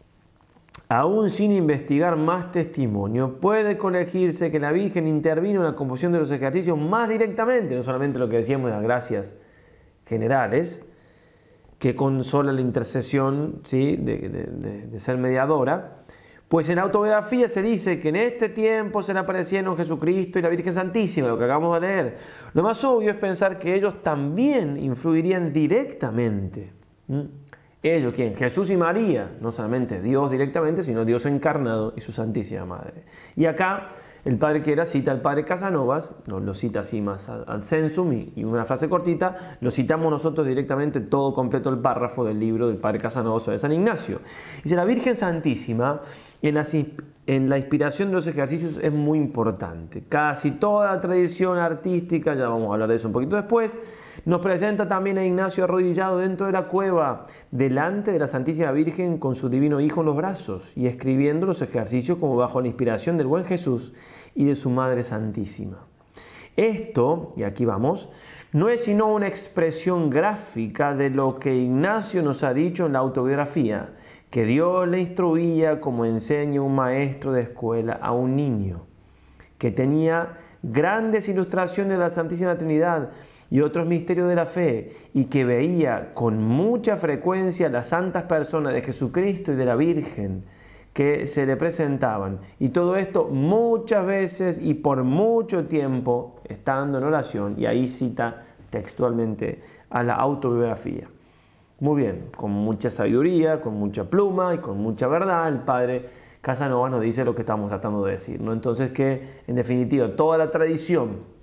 aún sin investigar más testimonio, puede colegirse que la Virgen intervino en la composición de los ejercicios más directamente, no solamente lo que decíamos de las gracias generales, que consola la intercesión, ¿sí? de, de, de, de ser mediadora, pues en la autobiografía se dice que en este tiempo se le aparecieron Jesucristo y la Virgen Santísima, lo que acabamos de leer. Lo más obvio es pensar que ellos también influirían directamente. ¿Mm? Ellos, ¿quién? Jesús y María, no solamente Dios directamente, sino Dios encarnado y su Santísima Madre. Y acá el padre Quera cita al padre Casanovas, no, lo cita así más ad sensum y, y una frase cortita, lo citamos nosotros directamente, todo completo el párrafo del libro del padre Casanovas sobre San Ignacio. Dice, la Virgen Santísima en la, en la inspiración de los ejercicios es muy importante. Casi toda la tradición artística, ya vamos a hablar de eso un poquito después, nos presenta también a Ignacio arrodillado dentro de la cueva, delante de la Santísima Virgen con su divino Hijo en los brazos y escribiendo los ejercicios como bajo la inspiración del buen Jesús y de su Madre Santísima. Esto, y aquí vamos, no es sino una expresión gráfica de lo que Ignacio nos ha dicho en la autobiografía, que Dios le instruía como enseña un maestro de escuela a un niño, que tenía grandes ilustraciones de la Santísima Trinidad y otros misterios de la fe, y que veía con mucha frecuencia las santas personas de Jesucristo y de la Virgen que se le presentaban, y todo esto muchas veces y por mucho tiempo estando en oración, y ahí cita textualmente a la autobiografía. Muy bien, con mucha sabiduría, con mucha pluma y con mucha verdad, el padre Casanovas nos dice lo que estamos tratando de decir, ¿no? Entonces que, en definitiva, toda la tradición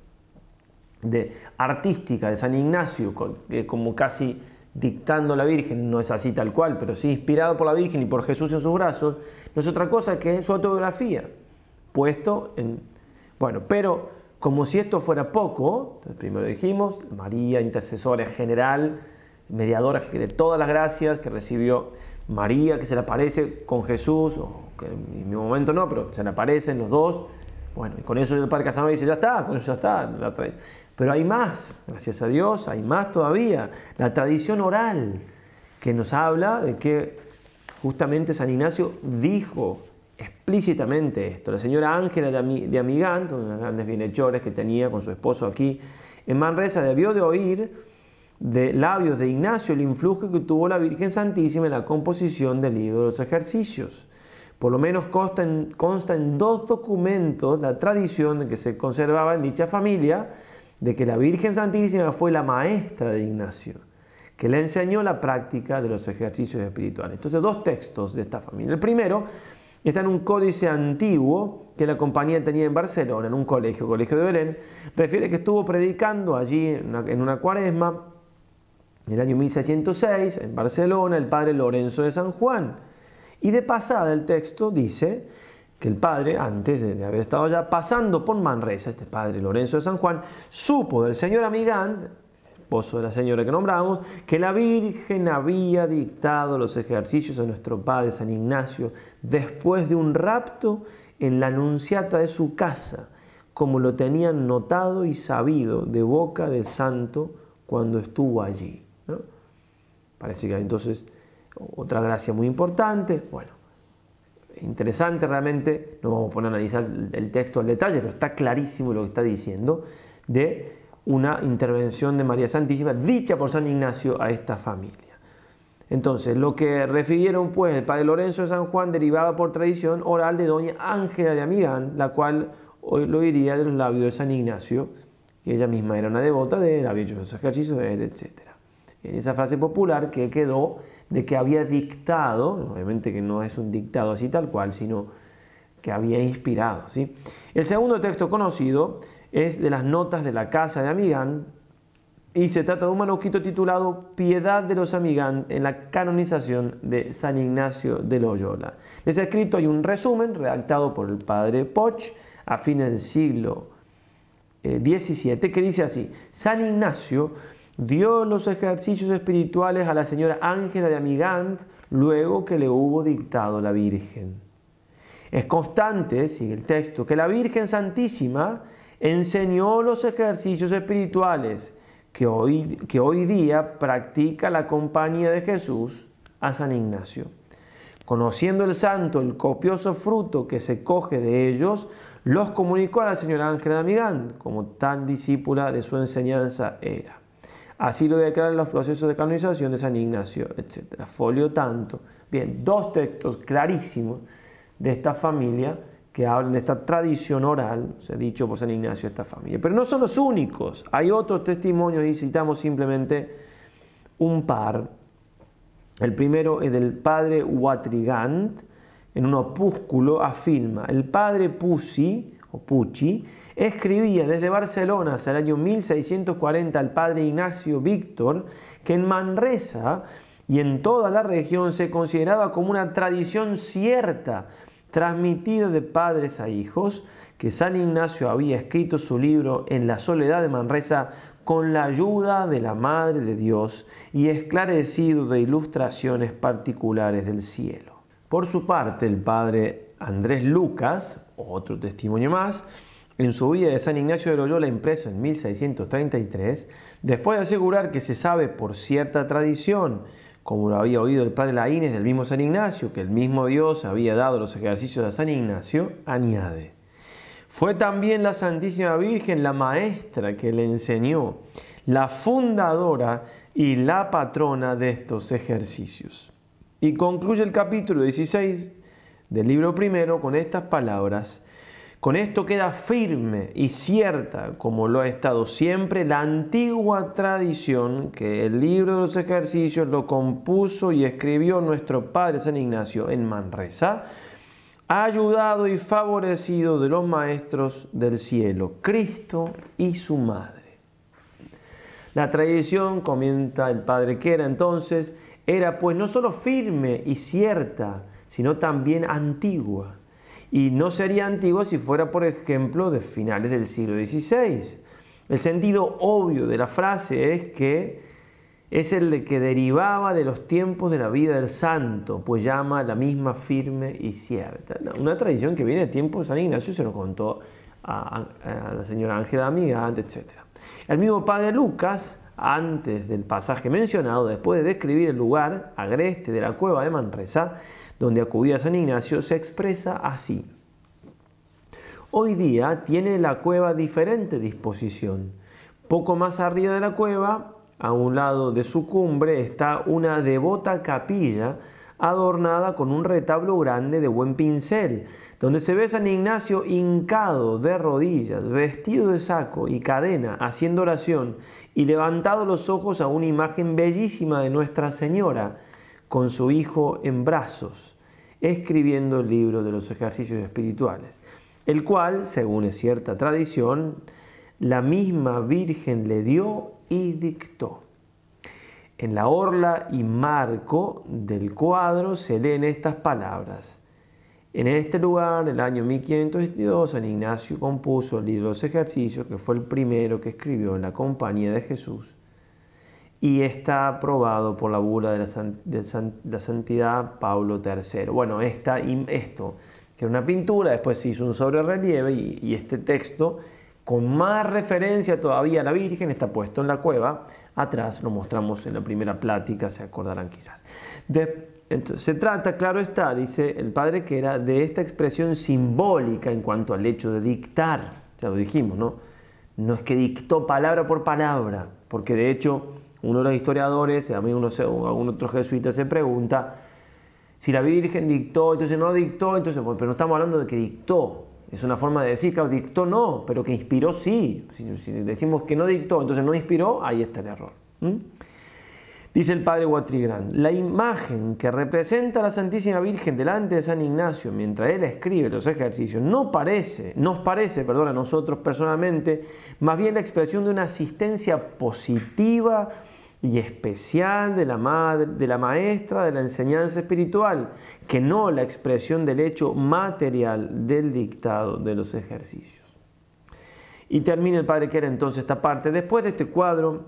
de artística de San Ignacio, como casi dictando la Virgen, no es así tal cual, pero sí inspirado por la Virgen y por Jesús en sus brazos, no es otra cosa que su autobiografía, puesto en Bueno, pero como si esto fuera poco, entonces primero dijimos, María, intercesora general, mediadora de todas las gracias que recibió María, que se le aparece con Jesús, o que en mi momento no, pero se le aparecen los dos. Bueno, y con eso el Padre Casanova dice, ya está, con eso ya está. Pero hay más, gracias a Dios, hay más todavía. La tradición oral que nos habla de que justamente San Ignacio dijo explícitamente esto. La señora Ángela de Amigant, una de las grandes bienhechores que tenía con su esposo aquí en Manresa, debió de oír de labios de Ignacio el influjo que tuvo la Virgen Santísima en la composición del libro de los ejercicios. Por lo menos consta en, consta en dos documentos la tradición de que se conservaba en dicha familia de que la Virgen Santísima fue la maestra de Ignacio, que le enseñó la práctica de los ejercicios espirituales. Entonces, dos textos de esta familia. El primero está en un códice antiguo que la compañía tenía en Barcelona, en un colegio, Colegio de Belén. Refiere que estuvo predicando allí en una, en una cuaresma, en el año mil seiscientos seis, en Barcelona, el padre Lorenzo de San Juan. Y de pasada el texto dice que el padre, antes de, de haber estado allá, pasando por Manresa, este padre Lorenzo de San Juan, supo del señor Amigant, esposo de la señora que nombramos, que la Virgen había dictado los ejercicios a nuestro padre San Ignacio después de un rapto en la nunciata de su casa, como lo tenían notado y sabido de boca del santo cuando estuvo allí, ¿no? Parece que entonces otra gracia muy importante. Bueno, interesante realmente, no vamos a poner a analizar el texto al detalle, pero está clarísimo lo que está diciendo de una intervención de María Santísima dicha por San Ignacio a esta familia. Entonces, lo que refirieron pues el padre Lorenzo de San Juan derivaba por tradición oral de doña Ángela de Amigant, la cual hoy lo diría de los labios de San Ignacio, que ella misma era una devota de él, había hecho los ejercicios de él, etcétera. En esa frase popular que quedó de que había dictado, obviamente que no es un dictado así tal cual, sino que había inspirado, ¿sí? El segundo texto conocido es de las notas de la casa de Amigant y se trata de un manuscrito titulado Piedad de los Amigant en la canonización de San Ignacio de Loyola. De ese escrito hay un resumen redactado por el padre Poch a fines del siglo diecisiete que dice así: San Ignacio dio los ejercicios espirituales a la señora Ángela de Amigant luego que le hubo dictado la Virgen. Es constante, sigue el texto, que la Virgen Santísima enseñó los ejercicios espirituales que hoy, que hoy día practica la Compañía de Jesús a San Ignacio. Conociendo el santo el copioso fruto que se coge de ellos, los comunicó a la señora Ángela de Amigant, como tan discípula de su enseñanza era. Así lo declaran los procesos de canonización de San Ignacio, etcétera. Folio tanto. Bien, dos textos clarísimos de esta familia que hablan de esta tradición oral, o sea, dicho por San Ignacio, esta familia. Pero no son los únicos. Hay otros testimonios y citamos simplemente un par. El primero es del padre Watrigant, en un opúsculo afirma: el padre Pucci, o Pucci, escribía desde Barcelona hacia el año mil seiscientos cuarenta al padre Ignacio Víctor que en Manresa y en toda la región se consideraba como una tradición cierta, transmitida de padres a hijos, que San Ignacio había escrito su libro en la soledad de Manresa con la ayuda de la Madre de Dios y esclarecido de ilustraciones particulares del cielo. Por su parte, el padre Andrés Lucas, otro testimonio más, en su vida de San Ignacio de Loyola impreso en mil seiscientos treinta y tres, después de asegurar que se sabe por cierta tradición, como lo había oído el padre Laínez del mismo San Ignacio, que el mismo Dios había dado los ejercicios a San Ignacio, añade: fue también la Santísima Virgen la maestra que le enseñó, la fundadora y la patrona de estos ejercicios. Y concluye el capítulo dieciséis del libro primero con estas palabras: con esto queda firme y cierta, como lo ha estado siempre, la antigua tradición que el libro de los ejercicios lo compuso y escribió nuestro padre San Ignacio en Manresa, ayudado y favorecido de los maestros del cielo, Cristo y su Madre. La tradición, comenta el padre que era entonces, era pues no solo firme y cierta, sino también antigua. y no sería antiguo si fuera, por ejemplo, de finales del siglo dieciséis. El sentido obvio de la frase es que es el de que derivaba de los tiempos de la vida del santo, pues llama la misma firme y cierta. Una tradición que viene de tiempos de San Ignacio, se lo contó a, a la señora Ángela Amigante, etcétera. El mismo padre Lucas, antes del pasaje mencionado, después de describir el lugar agreste de la cueva de Manresa, donde acudía San Ignacio, se expresa así: hoy día tiene la cueva diferente disposición. Poco más arriba de la cueva, a un lado de su cumbre, está una devota capilla adornada con un retablo grande de buen pincel, donde se ve San Ignacio hincado de rodillas, vestido de saco y cadena, haciendo oración y levantado los ojos a una imagen bellísima de Nuestra Señora, con su hijo en brazos, escribiendo el libro de los ejercicios espirituales, el cual, según es cierta tradición, la misma Virgen le dio y dictó. En la orla y marco del cuadro se leen estas palabras: en este lugar, en el año mil quinientos veintidós, San Ignacio compuso el libro de los ejercicios, que fue el primero que escribió en la compañía de Jesús, y está aprobado por la bula de la, san, de san, la santidad Pablo tercero. Bueno, esta, esto, que era una pintura, después se hizo un sobrerrelieve y, y este texto, con más referencia todavía a la Virgen, está puesto en la cueva. Atrás lo mostramos en la primera plática, se acordarán quizás. De, entonces, se trata, claro está, dice el padre, que era de esta expresión simbólica en cuanto al hecho de dictar. Ya lo dijimos, ¿no? No es que dictó palabra por palabra, porque de hecho uno de los historiadores, a mí uno, algún otro jesuita se pregunta si la Virgen dictó, entonces no dictó, entonces, pero no estamos hablando de que dictó. Es una forma de decir, claro, dictó no, pero que inspiró sí. Si, si decimos que no dictó, entonces no inspiró, ahí está el error. ¿Mm? Dice el padre Guatrigrán: la imagen que representa a la Santísima Virgen delante de San Ignacio mientras él escribe los ejercicios no parece, nos parece, perdón, a nosotros personalmente, más bien la expresión de una asistencia positiva y especial de la, madre, de la maestra de la enseñanza espiritual, que no la expresión del hecho material del dictado de los ejercicios. Y termina el padre Quera entonces esta parte. Después de este cuadro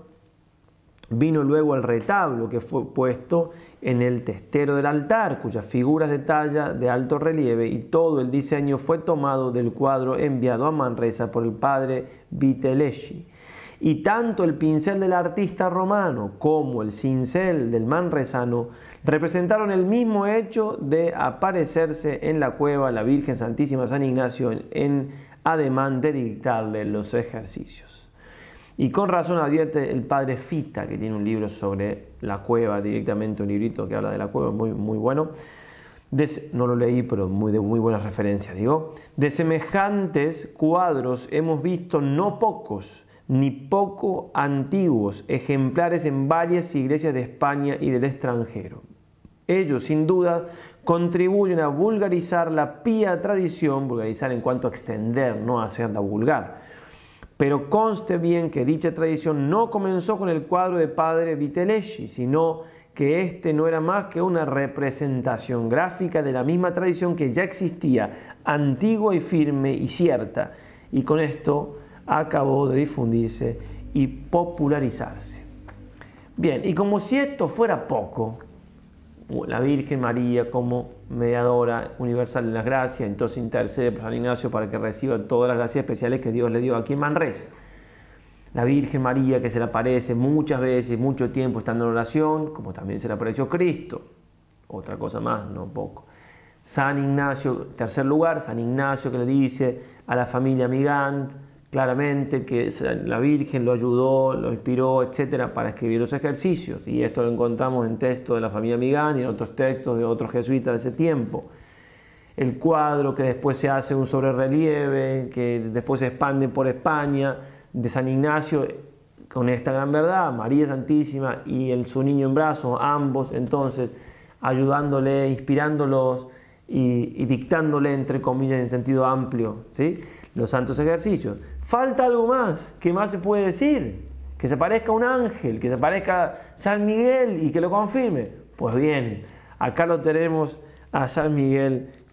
vino luego el retablo, que fue puesto en el testero del altar, cuyas figuras de talla de alto relieve, y todo el diseño fue tomado del cuadro enviado a Manresa por el padre Vitelleschi. Y tanto el pincel del artista romano como el cincel del manresano representaron el mismo hecho de aparecerse en la cueva la Virgen Santísima San Ignacio en, en ademán de dictarle los ejercicios. Y con razón advierte el padre Fita, que tiene un libro sobre la cueva, directamente un librito que habla de la cueva, muy, muy bueno. De, no lo leí, pero muy, de muy buenas referencias, digo. De semejantes cuadros hemos visto no pocos, ni poco antiguos, ejemplares en varias iglesias de España y del extranjero. Ellos, sin duda, contribuyen a vulgarizar la pía tradición, vulgarizar en cuanto a extender, no a hacerla vulgar. Pero conste bien que dicha tradición no comenzó con el cuadro de padre Vitelleschi, sino que este no era más que una representación gráfica de la misma tradición que ya existía, antigua y firme y cierta, y con esto acabó de difundirse y popularizarse. Bien, y como si esto fuera poco, la Virgen María como mediadora universal de las gracias, entonces intercede por San Ignacio para que reciba todas las gracias especiales que Dios le dio aquí en Manresa. La Virgen María, que se le aparece muchas veces, mucho tiempo estando en oración, como también se le apareció Cristo. Otra cosa más, no poco. San Ignacio, tercer lugar, San Ignacio, que le dice a la familia Migant claramente que la Virgen lo ayudó, lo inspiró, etcétera, para escribir los ejercicios. Y esto lo encontramos en textos de la familia Migant y en otros textos de otros jesuitas de ese tiempo. El cuadro que después se hace un sobrerrelieve, que después se expande por España, de San Ignacio, con esta gran verdad, María Santísima y el, su niño en brazos, ambos entonces ayudándole, inspirándolos y, y dictándole, entre comillas, en sentido amplio, ¿sí?, los santos ejercicios. Falta algo más. ¿Qué más se puede decir? Que se parezca a un ángel, que se parezca a San Miguel y que lo confirme. Pues bien, acá lo tenemos a San Miguel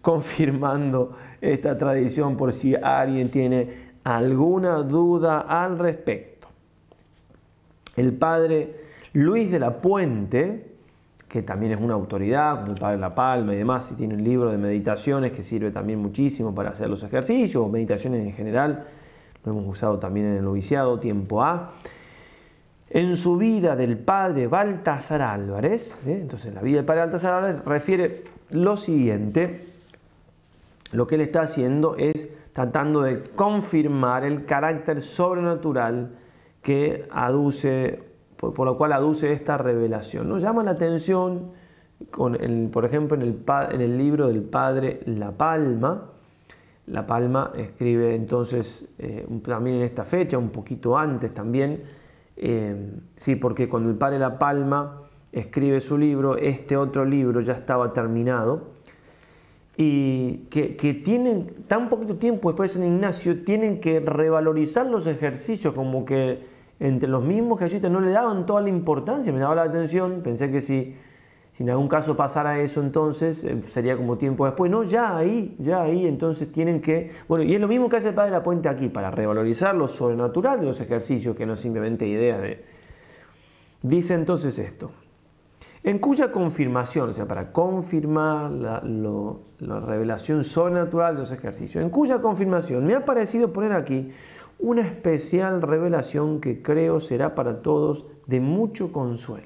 confirmando esta tradición por si alguien tiene alguna duda al respecto. El padre Luis de la Puente, que también es una autoridad, como el padre La Palma y demás, y tiene un libro de meditaciones que sirve también muchísimo para hacer los ejercicios, o meditaciones en general, lo hemos usado también en el noviciado, tiempo A. En su vida del padre Baltasar Álvarez, ¿eh? entonces la vida del padre Baltasar Álvarez refiere lo siguiente: lo que él está haciendo es tratando de confirmar el carácter sobrenatural que aduce, por, por lo cual aduce esta revelación. Nos llama la atención, con el, por ejemplo, en el, en el libro del padre La Palma. La Palma escribe entonces eh, también en esta fecha, un poquito antes también, eh, sí, porque cuando el padre La Palma escribe su libro, este otro libro ya estaba terminado, y que, que tienen tan poquito tiempo después de San Ignacio, tienen que revalorizar los ejercicios, como que entre los mismos ejercicios no le daban toda la importancia. Me llamaba la atención, pensé que si, si en algún caso pasara eso, entonces eh, sería como tiempo después. No, ya ahí, ya ahí, entonces tienen que... Bueno, y es lo mismo que hace el padre de la Puente aquí, para revalorizar lo sobrenatural de los ejercicios, que no es simplemente ideas de... Dice entonces esto: en cuya confirmación, o sea, para confirmar la, lo, la revelación sobrenatural de los ejercicios, en cuya confirmación me ha parecido poner aquí una especial revelación que creo será para todos de mucho consuelo.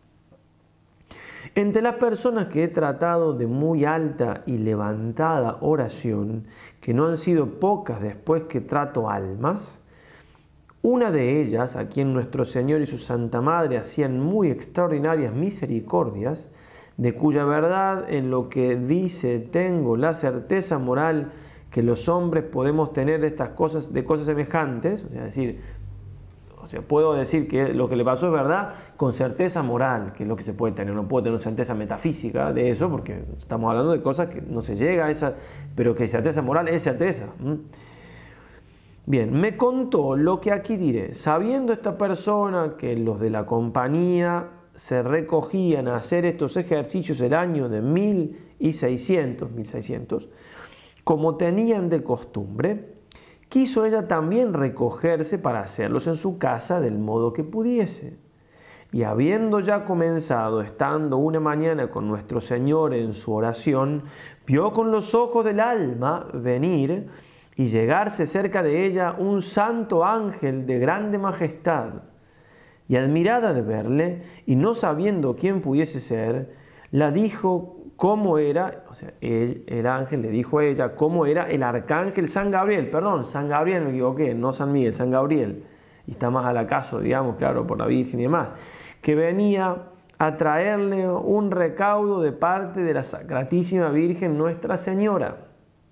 Entre las personas que he tratado de muy alta y levantada oración, que no han sido pocas después que trato almas, una de ellas, a quien nuestro Señor y su Santa Madre hacían muy extraordinarias misericordias, de cuya verdad en lo que dice tengo la certeza moral que los hombres podemos tener de estas cosas, de cosas semejantes, o sea, decir, o sea, puedo decir que lo que le pasó es verdad con certeza moral, que es lo que se puede tener. No puedo tener certeza metafísica de eso, porque estamos hablando de cosas que no se llega a esa, pero que certeza moral es certeza. ¿Mm? Bien, me contó lo que aquí diré. Sabiendo esta persona que los de la compañía se recogían a hacer estos ejercicios el año de mil seiscientos, como tenían de costumbre, quiso ella también recogerse para hacerlos en su casa del modo que pudiese. Y habiendo ya comenzado, estando una mañana con nuestro Señor en su oración, vio con los ojos del alma venir y llegarse cerca de ella un santo ángel de grande majestad. Y admirada de verle, y no sabiendo quién pudiese ser, la dijo cómo era, o sea, el, el ángel le dijo a ella cómo era el arcángel San Gabriel, perdón, San Gabriel, me equivoqué, no San Miguel, San Gabriel, y está más al acaso, digamos, claro, por la Virgen y demás, que venía a traerle un recaudo de parte de la Sacratísima Virgen Nuestra Señora.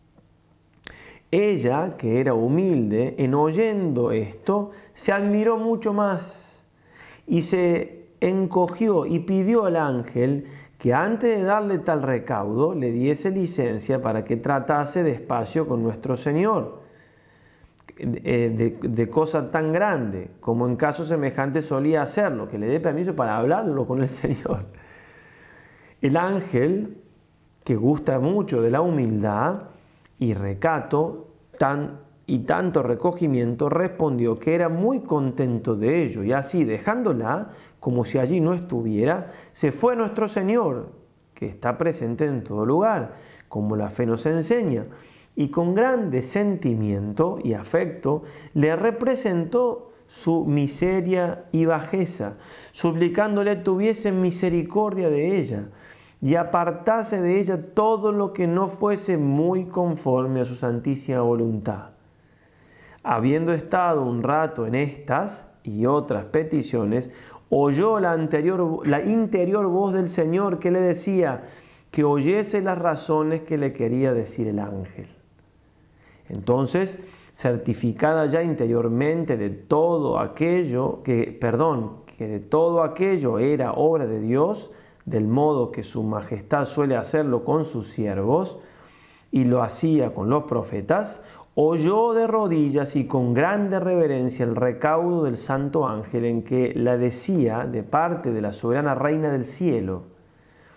Ella, que era humilde, en oyendo esto, se admiró mucho más y se encogió y pidió al ángel que antes de darle tal recaudo le diese licencia para que tratase despacio con nuestro Señor de, de, de cosa tan grande como en caso semejante solía hacerlo, que le dé permiso para hablarlo con el Señor. El ángel, que gusta mucho de la humildad y recato tan, y tanto recogimiento, respondió que era muy contento de ello, y así dejándola como si allí no estuviera, se fue nuestro Señor, que está presente en todo lugar, como la fe nos enseña, y con grande sentimiento y afecto le representó su miseria y bajeza, suplicándole tuviese misericordia de ella y apartase de ella todo lo que no fuese muy conforme a su santísima voluntad. Habiendo estado un rato en estas y otras peticiones, oyó la, anterior, la interior voz del Señor que le decía que oyese las razones que le quería decir el ángel. Entonces, certificada ya interiormente de todo aquello, que, perdón, que de todo aquello era obra de Dios, del modo que su majestad suele hacerlo con sus siervos, y lo hacía con los profetas, oyó de rodillas y con grande reverencia el recaudo del santo ángel en que la decía de parte de la soberana reina del cielo,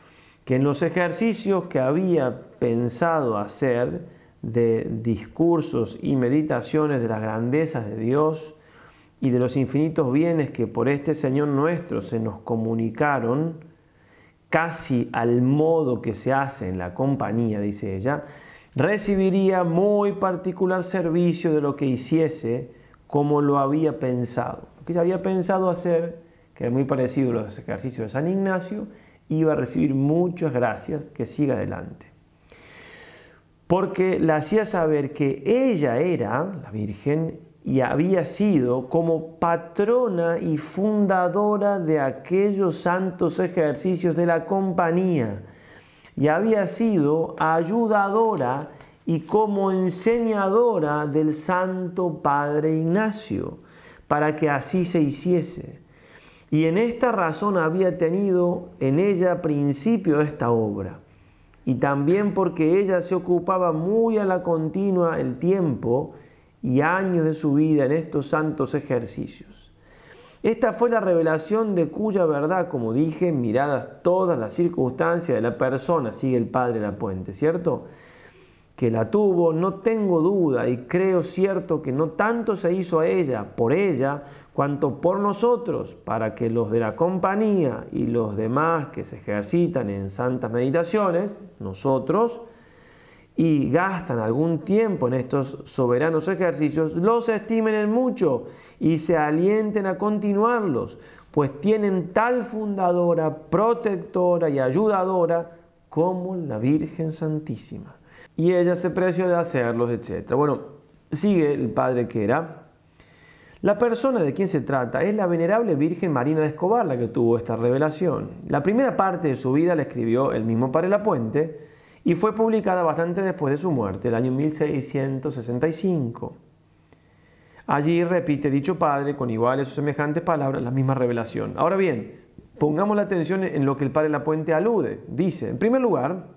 que en los ejercicios que había pensado hacer de discursos y meditaciones de las grandezas de Dios y de los infinitos bienes que por este Señor nuestro se nos comunicaron, casi al modo que se hace en la compañía, dice ella, recibiría muy particular servicio de lo que hiciese como lo había pensado. Lo que ella había pensado hacer, que era muy parecido a los ejercicios de San Ignacio, iba a recibir muchas gracias, que siga adelante. Porque le hacía saber que ella era, la Virgen, y había sido como patrona y fundadora de aquellos santos ejercicios de la compañía, y había sido ayudadora y como enseñadora del Santo Padre Ignacio, para que así se hiciese. Y en esta razón había tenido en ella principio de esta obra, y también porque ella se ocupaba muy a la continua el tiempo y años de su vida en estos santos ejercicios. Esta fue la revelación de cuya verdad, como dije, miradas todas las circunstancias de la persona, sigue el Padre Lapuente, ¿cierto?, que la tuvo, no tengo duda y creo cierto que no tanto se hizo a ella, por ella, cuanto por nosotros, para que los de la compañía y los demás que se ejercitan en santas meditaciones, nosotros, y gastan algún tiempo en estos soberanos ejercicios, los estimen en mucho y se alienten a continuarlos, pues tienen tal fundadora, protectora y ayudadora como la Virgen Santísima. Y ella se preció de hacerlos, etcétera. Bueno, sigue el padre Quera. La persona de quien se trata es la venerable Virgen Marina de Escobar, la que tuvo esta revelación. La primera parte de su vida la escribió el mismo Padre Lapuente y fue publicada bastante después de su muerte, el año mil seiscientos sesenta y cinco. Allí repite dicho padre, con iguales o semejantes palabras, la misma revelación. Ahora bien, pongamos la atención en lo que el Padre Lapuente alude. Dice, en primer lugar,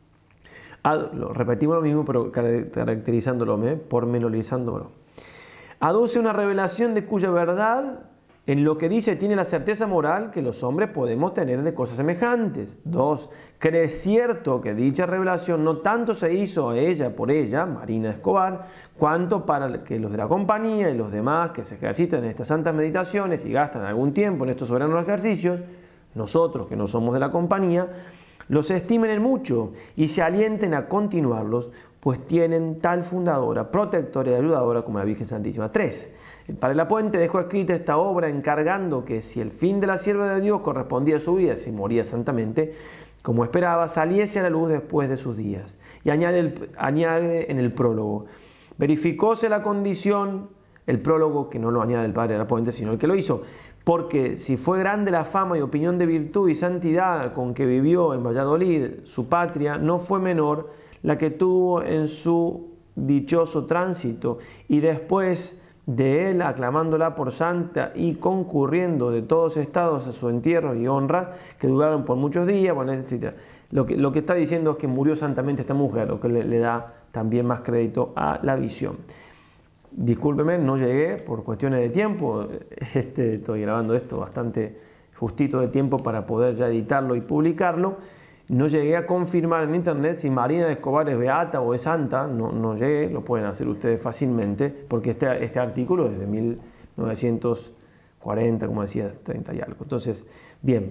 lo repetimos lo mismo, pero caracterizándolo, ¿eh? pormenorizándolo. Aduce una revelación de cuya verdad, en lo que dice, tiene la certeza moral que los hombres podemos tener de cosas semejantes. Dos, cree cierto que dicha revelación no tanto se hizo a ella por ella, Marina Escobar, cuanto para que los de la compañía y los demás que se ejercitan en estas santas meditaciones y gastan algún tiempo en estos soberanos ejercicios, nosotros que no somos de la compañía, los estimen en mucho y se alienten a continuarlos, pues tienen tal fundadora, protectora y ayudadora como la Virgen Santísima. tres. El Padre Lapuente dejó escrita esta obra encargando que si el fin de la sierva de Dios correspondía a su vida, si moría santamente, como esperaba, saliese a la luz después de sus días. Y añade, el, añade en el prólogo, verificóse la condición, el prólogo que no lo añade el Padre Lapuente, sino el que lo hizo, porque si fue grande la fama y opinión de virtud y santidad con que vivió en Valladolid, su patria, no fue menor la que tuvo en su dichoso tránsito, y después de él aclamándola por santa y concurriendo de todos estados a su entierro y honras, que duraron por muchos días, bueno, etcétera. Lo que, lo que está diciendo es que murió santamente esta mujer, lo que le, le da también más crédito a la visión. Discúlpeme, no llegué por cuestiones de tiempo, este, estoy grabando esto bastante justito de tiempo para poder ya editarlo y publicarlo. No llegué a confirmar en internet si Marina de Escobar es beata o es santa, no, no llegué, lo pueden hacer ustedes fácilmente, porque este, este artículo es de mil novecientos cuarenta, como decía, treinta y algo. Entonces, bien,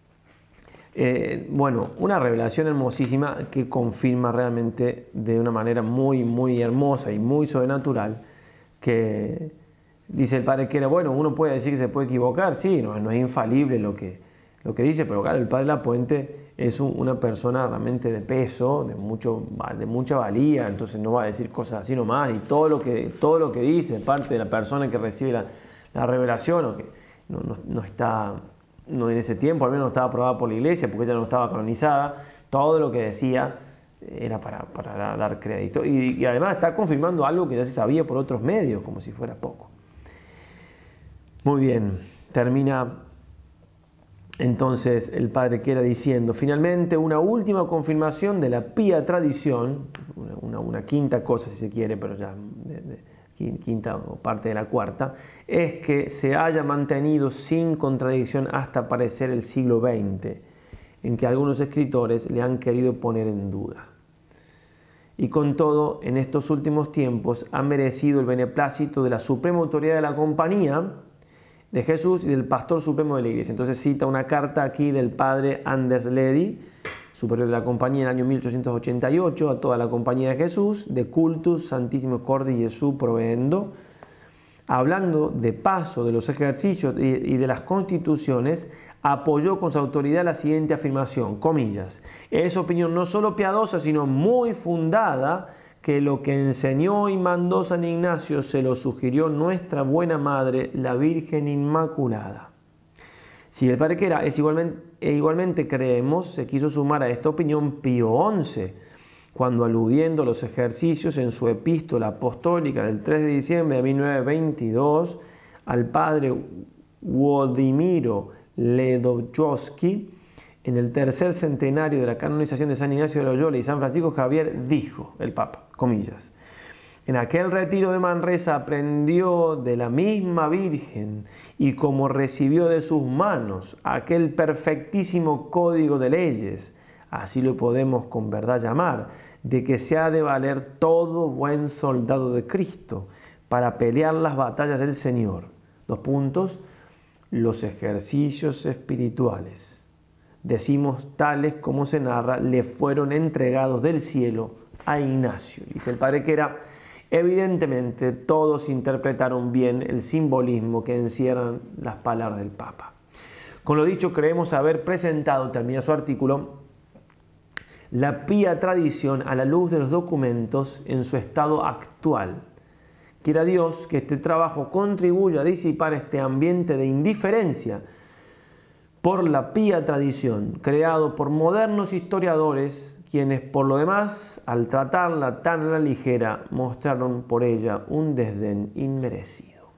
eh, bueno, una revelación hermosísima que confirma realmente de una manera muy, muy hermosa y muy sobrenatural que dice el padre que era, bueno, uno puede decir que se puede equivocar, sí, no, no es infalible lo que, lo que dice, pero claro, el Padre Lapuente es un, una persona realmente de peso, de, mucho, de mucha valía, entonces no va a decir cosas así nomás, y todo lo que, todo lo que dice, parte de la persona que recibe la, la revelación, o que no, no, no está, no en ese tiempo, al menos no estaba aprobada por la Iglesia, porque ella no estaba canonizada, todo lo que decía era para, para dar crédito, y, y además está confirmando algo que ya se sabía por otros medios, como si fuera poco. Muy bien, termina entonces el padre Quera diciendo, finalmente una última confirmación de la pía tradición, una, una, una quinta cosa si se quiere, pero ya de, de, quinta o parte de la cuarta, es que se haya mantenido sin contradicción hasta parecer el siglo veinte. en que algunos escritores le han querido poner en duda. Y con todo, en estos últimos tiempos ha merecido el beneplácito de la suprema autoridad de la compañía de Jesús y del pastor supremo de la iglesia. Entonces cita una carta aquí del padre Anders Leddy, superior de la compañía en el año mil ochocientos ochenta y ocho, a toda la compañía de Jesús, de cultus Santísimo Cordi Jesús proveendo, hablando de paso de los ejercicios y de las constituciones, apoyó con su autoridad la siguiente afirmación, comillas, es opinión no solo piadosa, sino muy fundada, que lo que enseñó y mandó San Ignacio se lo sugirió nuestra buena madre, la Virgen Inmaculada. Si el padre Quera es igualmente, e igualmente creemos, se quiso sumar a esta opinión Pío once, cuando aludiendo a los ejercicios en su epístola apostólica del tres de diciembre de mil novecientos veintidós al padre Władimiro Ledóchowski, en el tercer centenario de la canonización de San Ignacio de Loyola y San Francisco Javier, dijo el Papa, comillas, en aquel retiro de Manresa aprendió de la misma Virgen y como recibió de sus manos aquel perfectísimo código de leyes, así lo podemos con verdad llamar, de que se ha de valer todo buen soldado de Cristo para pelear las batallas del Señor. Dos puntos, los ejercicios espirituales. Decimos tales como se narra, le fueron entregados del cielo a Ignacio. Dice el padre Quera, evidentemente todos interpretaron bien el simbolismo que encierran las palabras del Papa. Con lo dicho, creemos haber presentado, termina su artículo, la pía tradición a la luz de los documentos en su estado actual. Quiera Dios que este trabajo contribuya a disipar este ambiente de indiferencia por la pía tradición, creado por modernos historiadores, quienes por lo demás, al tratarla tan a la ligera, mostraron por ella un desdén inmerecido.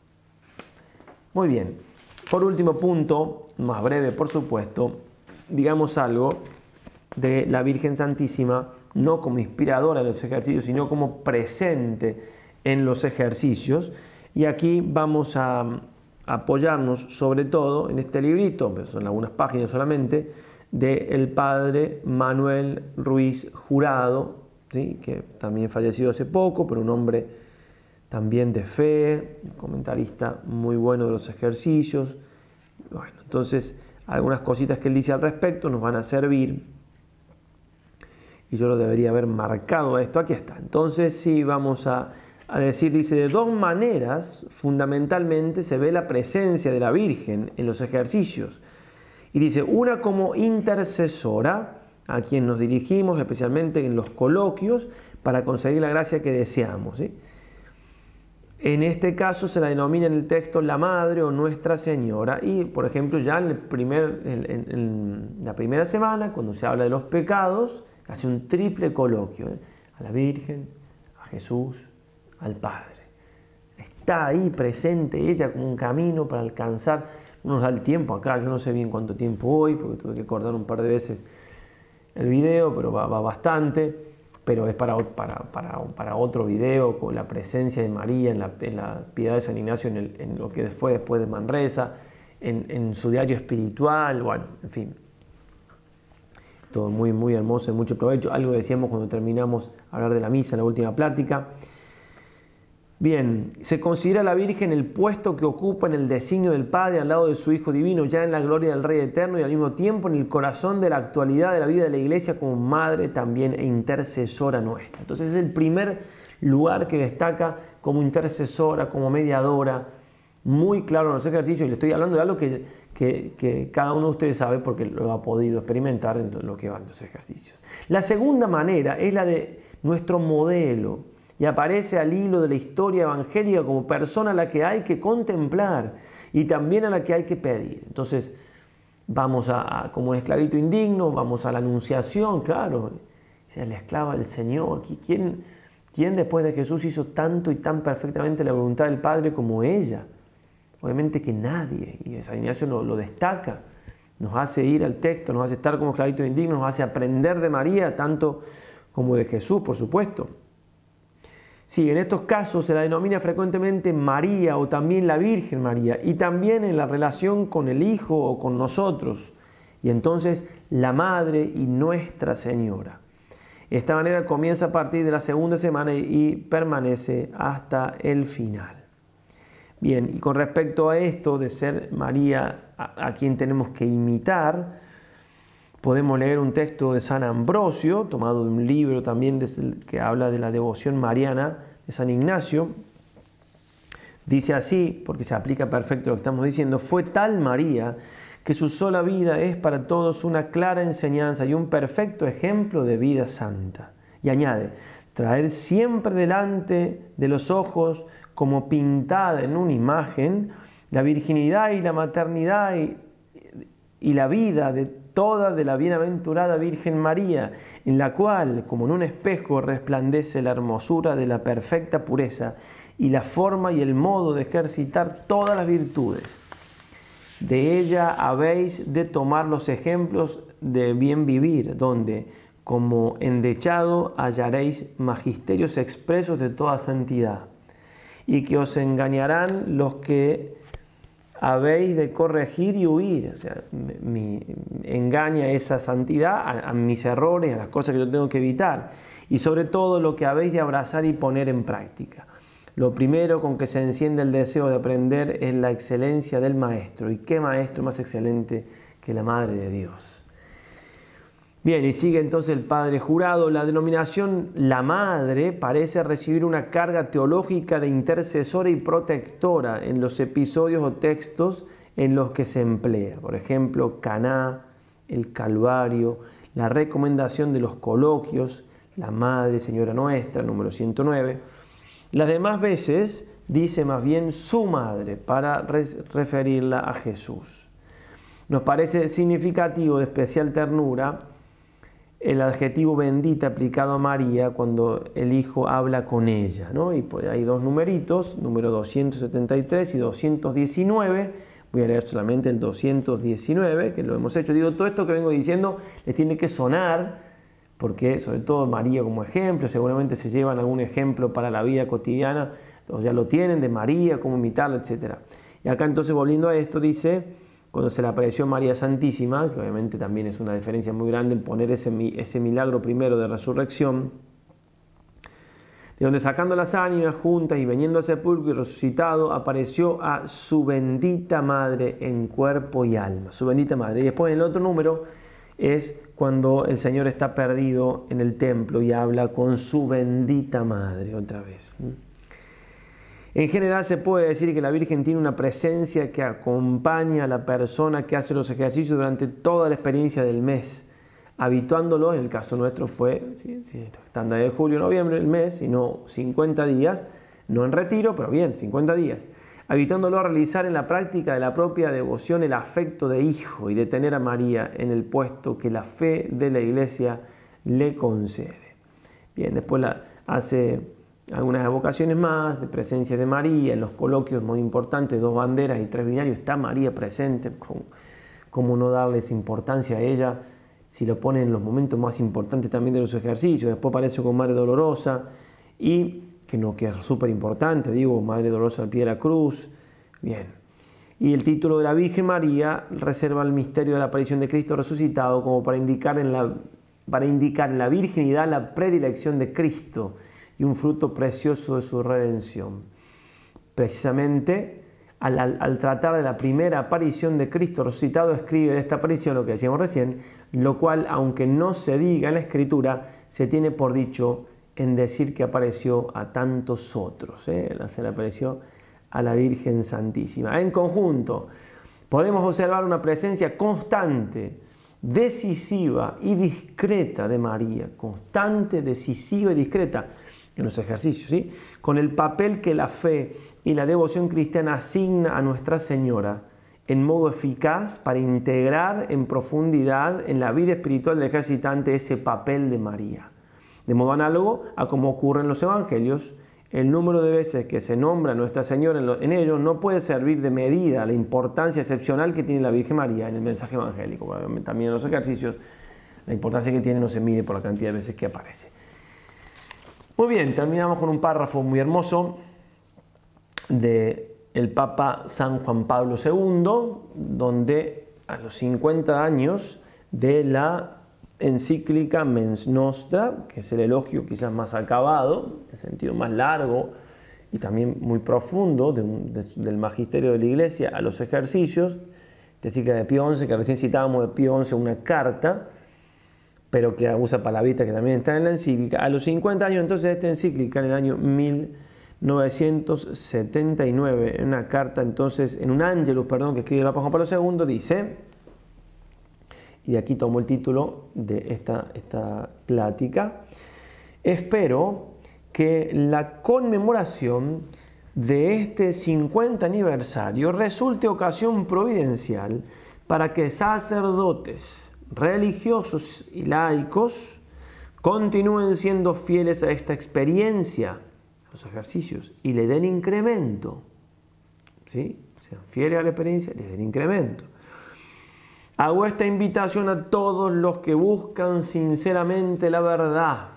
Muy bien, por último punto, más breve por supuesto, digamos algo de la Virgen Santísima, no como inspiradora de los ejercicios, sino como presente en los ejercicios. Y aquí vamos a apoyarnos sobre todo en este librito, pero son algunas páginas solamente, del padre Manuel Ruiz Jurado, ¿sí? Que también falleció hace poco, pero un hombre también de fe, un comentarista muy bueno de los ejercicios. Bueno, entonces algunas cositas que él dice al respecto nos van a servir y yo lo debería haber marcado esto. Aquí está. Entonces sí, vamos a A decir, dice, de dos maneras fundamentalmente se ve la presencia de la Virgen en los ejercicios. Y dice, una como intercesora, a quien nos dirigimos especialmente en los coloquios para conseguir la gracia que deseamos, ¿sí? En este caso se la denomina en el texto la Madre o Nuestra Señora. Y, por ejemplo, ya en, el primer, en, en, en la primera semana, cuando se habla de los pecados, hace un triple coloquio, ¿eh? A la Virgen, a Jesús, al Padre. Está ahí presente ella como un camino para alcanzar. No nos da el tiempo acá, yo no sé bien cuánto tiempo hoy, porque tuve que cortar un par de veces el video, pero va, va bastante, pero es para, para, para, para otro video, con la presencia de María en la, en la piedad de San Ignacio, en, el, en lo que fue después de Manresa, en, en su diario espiritual, bueno, en fin. Todo muy, muy hermoso, de mucho provecho. Algo decíamos cuando terminamos a hablar de la misa, en la última plática. Bien, se considera a la Virgen el puesto que ocupa en el designio del Padre al lado de su Hijo Divino, ya en la gloria del Rey Eterno y al mismo tiempo en el corazón de la actualidad de la vida de la Iglesia como Madre también e intercesora nuestra. Entonces es el primer lugar que destaca como intercesora, como mediadora, muy claro en los ejercicios, y le estoy hablando de algo que, que, que cada uno de ustedes sabe porque lo ha podido experimentar en lo que van los ejercicios. La segunda manera es la de nuestro modelo, y aparece al hilo de la historia evangélica como persona a la que hay que contemplar y también a la que hay que pedir. Entonces, vamos a, a como un esclavito indigno, vamos a la Anunciación, claro, la esclava del Señor. ¿Quién, ¿Quién después de Jesús hizo tanto y tan perfectamente la voluntad del Padre como ella? Obviamente que nadie, y San Ignacio lo, lo destaca, nos hace ir al texto, nos hace estar como esclavito indigno, nos hace aprender de María, tanto como de Jesús, por supuesto. Sí, en estos casos se la denomina frecuentemente María o también la Virgen María, y también en la relación con el Hijo o con nosotros, y entonces la Madre y Nuestra Señora. De esta manera comienza a partir de la segunda semana y permanece hasta el final. Bien, y con respecto a esto de ser María a, a quien tenemos que imitar, podemos leer un texto de San Ambrosio, tomado de un libro también de, que habla de la devoción mariana de San Ignacio. Dice así, porque se aplica perfecto lo que estamos diciendo: fue tal María que su sola vida es para todos una clara enseñanza y un perfecto ejemplo de vida santa. Y añade: traer siempre delante de los ojos, como pintada en una imagen, la virginidad y la maternidad y, y la vida de toda de la bienaventurada Virgen María, en la cual, como en un espejo, resplandece la hermosura de la perfecta pureza y la forma y el modo de ejercitar todas las virtudes. De ella habéis de tomar los ejemplos de bien vivir, donde, como endechado, hallaréis magisterios expresos de toda santidad, y que os engañarán los que habéis de corregir y huir. O sea, me engaña esa santidad a, a mis errores, a las cosas que yo tengo que evitar, y sobre todo lo que habéis de abrazar y poner en práctica. Lo primero con que se enciende el deseo de aprender es la excelencia del maestro. ¿Y qué maestro más excelente que la Madre de Dios? Bien, y sigue entonces el Padre Jurado. La denominación la Madre parece recibir una carga teológica de intercesora y protectora en los episodios o textos en los que se emplea. Por ejemplo, Caná, el Calvario, la recomendación de los coloquios, la Madre Señora Nuestra, número ciento nueve. Las demás veces dice más bien su Madre para referirla a Jesús. Nos parece significativo de especial ternura el adjetivo bendita aplicado a María cuando el Hijo habla con ella, ¿no? Y pues hay dos numeritos, número doscientos setenta y tres y doscientos diecinueve. Voy a leer solamente el doscientos diecinueve, que lo hemos hecho. Digo, todo esto que vengo diciendo les tiene que sonar, porque sobre todo María como ejemplo, seguramente se llevan algún ejemplo para la vida cotidiana, o ya lo tienen de María, cómo imitarla, etcétera. Y acá entonces, volviendo a esto, dice: cuando se le apareció María Santísima, que obviamente también es una diferencia muy grande en poner ese, ese milagro primero de resurrección, de donde sacando las ánimas juntas y veniendo al sepulcro y resucitado, apareció a su bendita Madre en cuerpo y alma, su bendita Madre. Y después en el otro número es cuando el Señor está perdido en el templo y habla con su bendita Madre otra vez. En general se puede decir que la Virgen tiene una presencia que acompaña a la persona que hace los ejercicios durante toda la experiencia del mes, habituándolo, en el caso nuestro fue, sí, sí, estándar de julio, noviembre, el mes, sino cincuenta días, no en retiro, pero bien, cincuenta días, habituándolo a realizar en la práctica de la propia devoción el afecto de hijo y de tener a María en el puesto que la fe de la Iglesia le concede. Bien, después la, hace algunas evocaciones más de presencia de María, en los coloquios muy importantes, dos banderas y tres binarios, está María presente, cómo no darles importancia a ella, si lo ponen en los momentos más importantes también de los ejercicios. Después aparece con Madre Dolorosa, y que no, que es súper importante, digo, Madre Dolorosa al pie de la cruz. Bien. Y el título de la Virgen María reserva el misterio de la aparición de Cristo resucitado como para indicar en la, para indicar en la virginidad la predilección de Cristo y un fruto precioso de su redención. Precisamente al, al, al tratar de la primera aparición de Cristo resucitado, escribe de esta aparición lo que decíamos recién, lo cual, aunque no se diga en la Escritura, se tiene por dicho en decir que apareció a tantos otros. ¿eh? Se le apareció a la Virgen Santísima. En conjunto, podemos observar una presencia constante, decisiva y discreta de María, constante, decisiva y discreta en los ejercicios, ¿sí? Con el papel que la fe y la devoción cristiana asigna a Nuestra Señora en modo eficaz para integrar en profundidad en la vida espiritual del ejercitante ese papel de María. De modo análogo a como ocurre en los evangelios, el número de veces que se nombra a Nuestra Señora en, lo, en ellos no puede servir de medida a la importancia excepcional que tiene la Virgen María en el mensaje evangélico. También en los ejercicios, la importancia que tiene no se mide por la cantidad de veces que aparece. Muy bien, terminamos con un párrafo muy hermoso de el Papa San Juan Pablo segundo, donde a los cincuenta años de la encíclica Mens Nostra, que es el elogio quizás más acabado, en sentido más largo y también muy profundo de un, de, del magisterio de la Iglesia a los ejercicios, de encíclica de Pío once, que recién citábamos de Pío once, una carta, pero que usa palabritas que también están en la encíclica. A los cincuenta años entonces de esta encíclica, en el año mil novecientos setenta y nueve, en una carta entonces, en un Ángelus, perdón, que escribe el Papa Juan Pablo segundo, dice, y aquí tomo el título de esta, esta plática: espero que la conmemoración de este cincuenta aniversario resulte ocasión providencial para que sacerdotes, religiosos y laicos continúen siendo fieles a esta experiencia, a los ejercicios, y le den incremento, ¿sí? Sean fieles a la experiencia y le den incremento. Hago esta invitación a todos los que buscan sinceramente la verdad.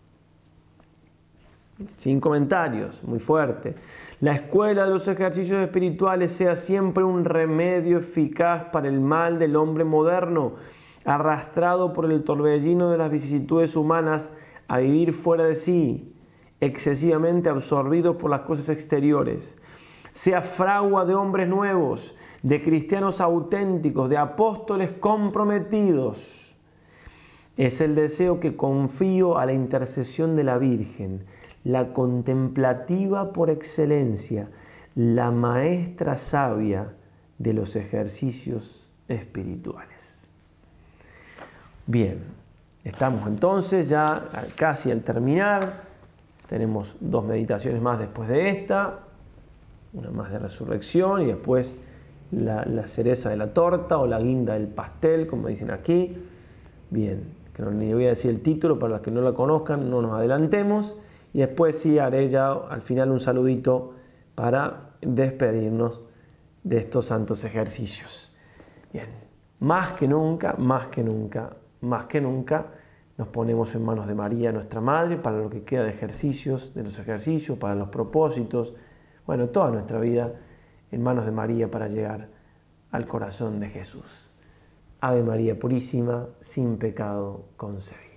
Sin comentarios, muy fuerte. La escuela de los ejercicios espirituales sea siempre un remedio eficaz para el mal del hombre moderno, arrastrado por el torbellino de las vicisitudes humanas a vivir fuera de sí, excesivamente absorbido por las cosas exteriores. Sea fragua de hombres nuevos, de cristianos auténticos, de apóstoles comprometidos. Es el deseo que confío a la intercesión de la Virgen, la contemplativa por excelencia, la maestra sabia de los ejercicios espirituales. Bien, estamos entonces ya casi al terminar. Tenemos dos meditaciones más después de esta, una más de resurrección y después la, la cereza de la torta o la guinda del pastel, como dicen aquí. Bien, que no ni voy a decir el título para los que no la conozcan, no nos adelantemos. Y después sí haré ya al final un saludito para despedirnos de estos santos ejercicios. Bien, más que nunca, más que nunca, más que nunca nos ponemos en manos de María, nuestra Madre, para lo que queda de ejercicios, de los ejercicios, para los propósitos, bueno, toda nuestra vida en manos de María para llegar al corazón de Jesús. Ave María Purísima, sin pecado concebida.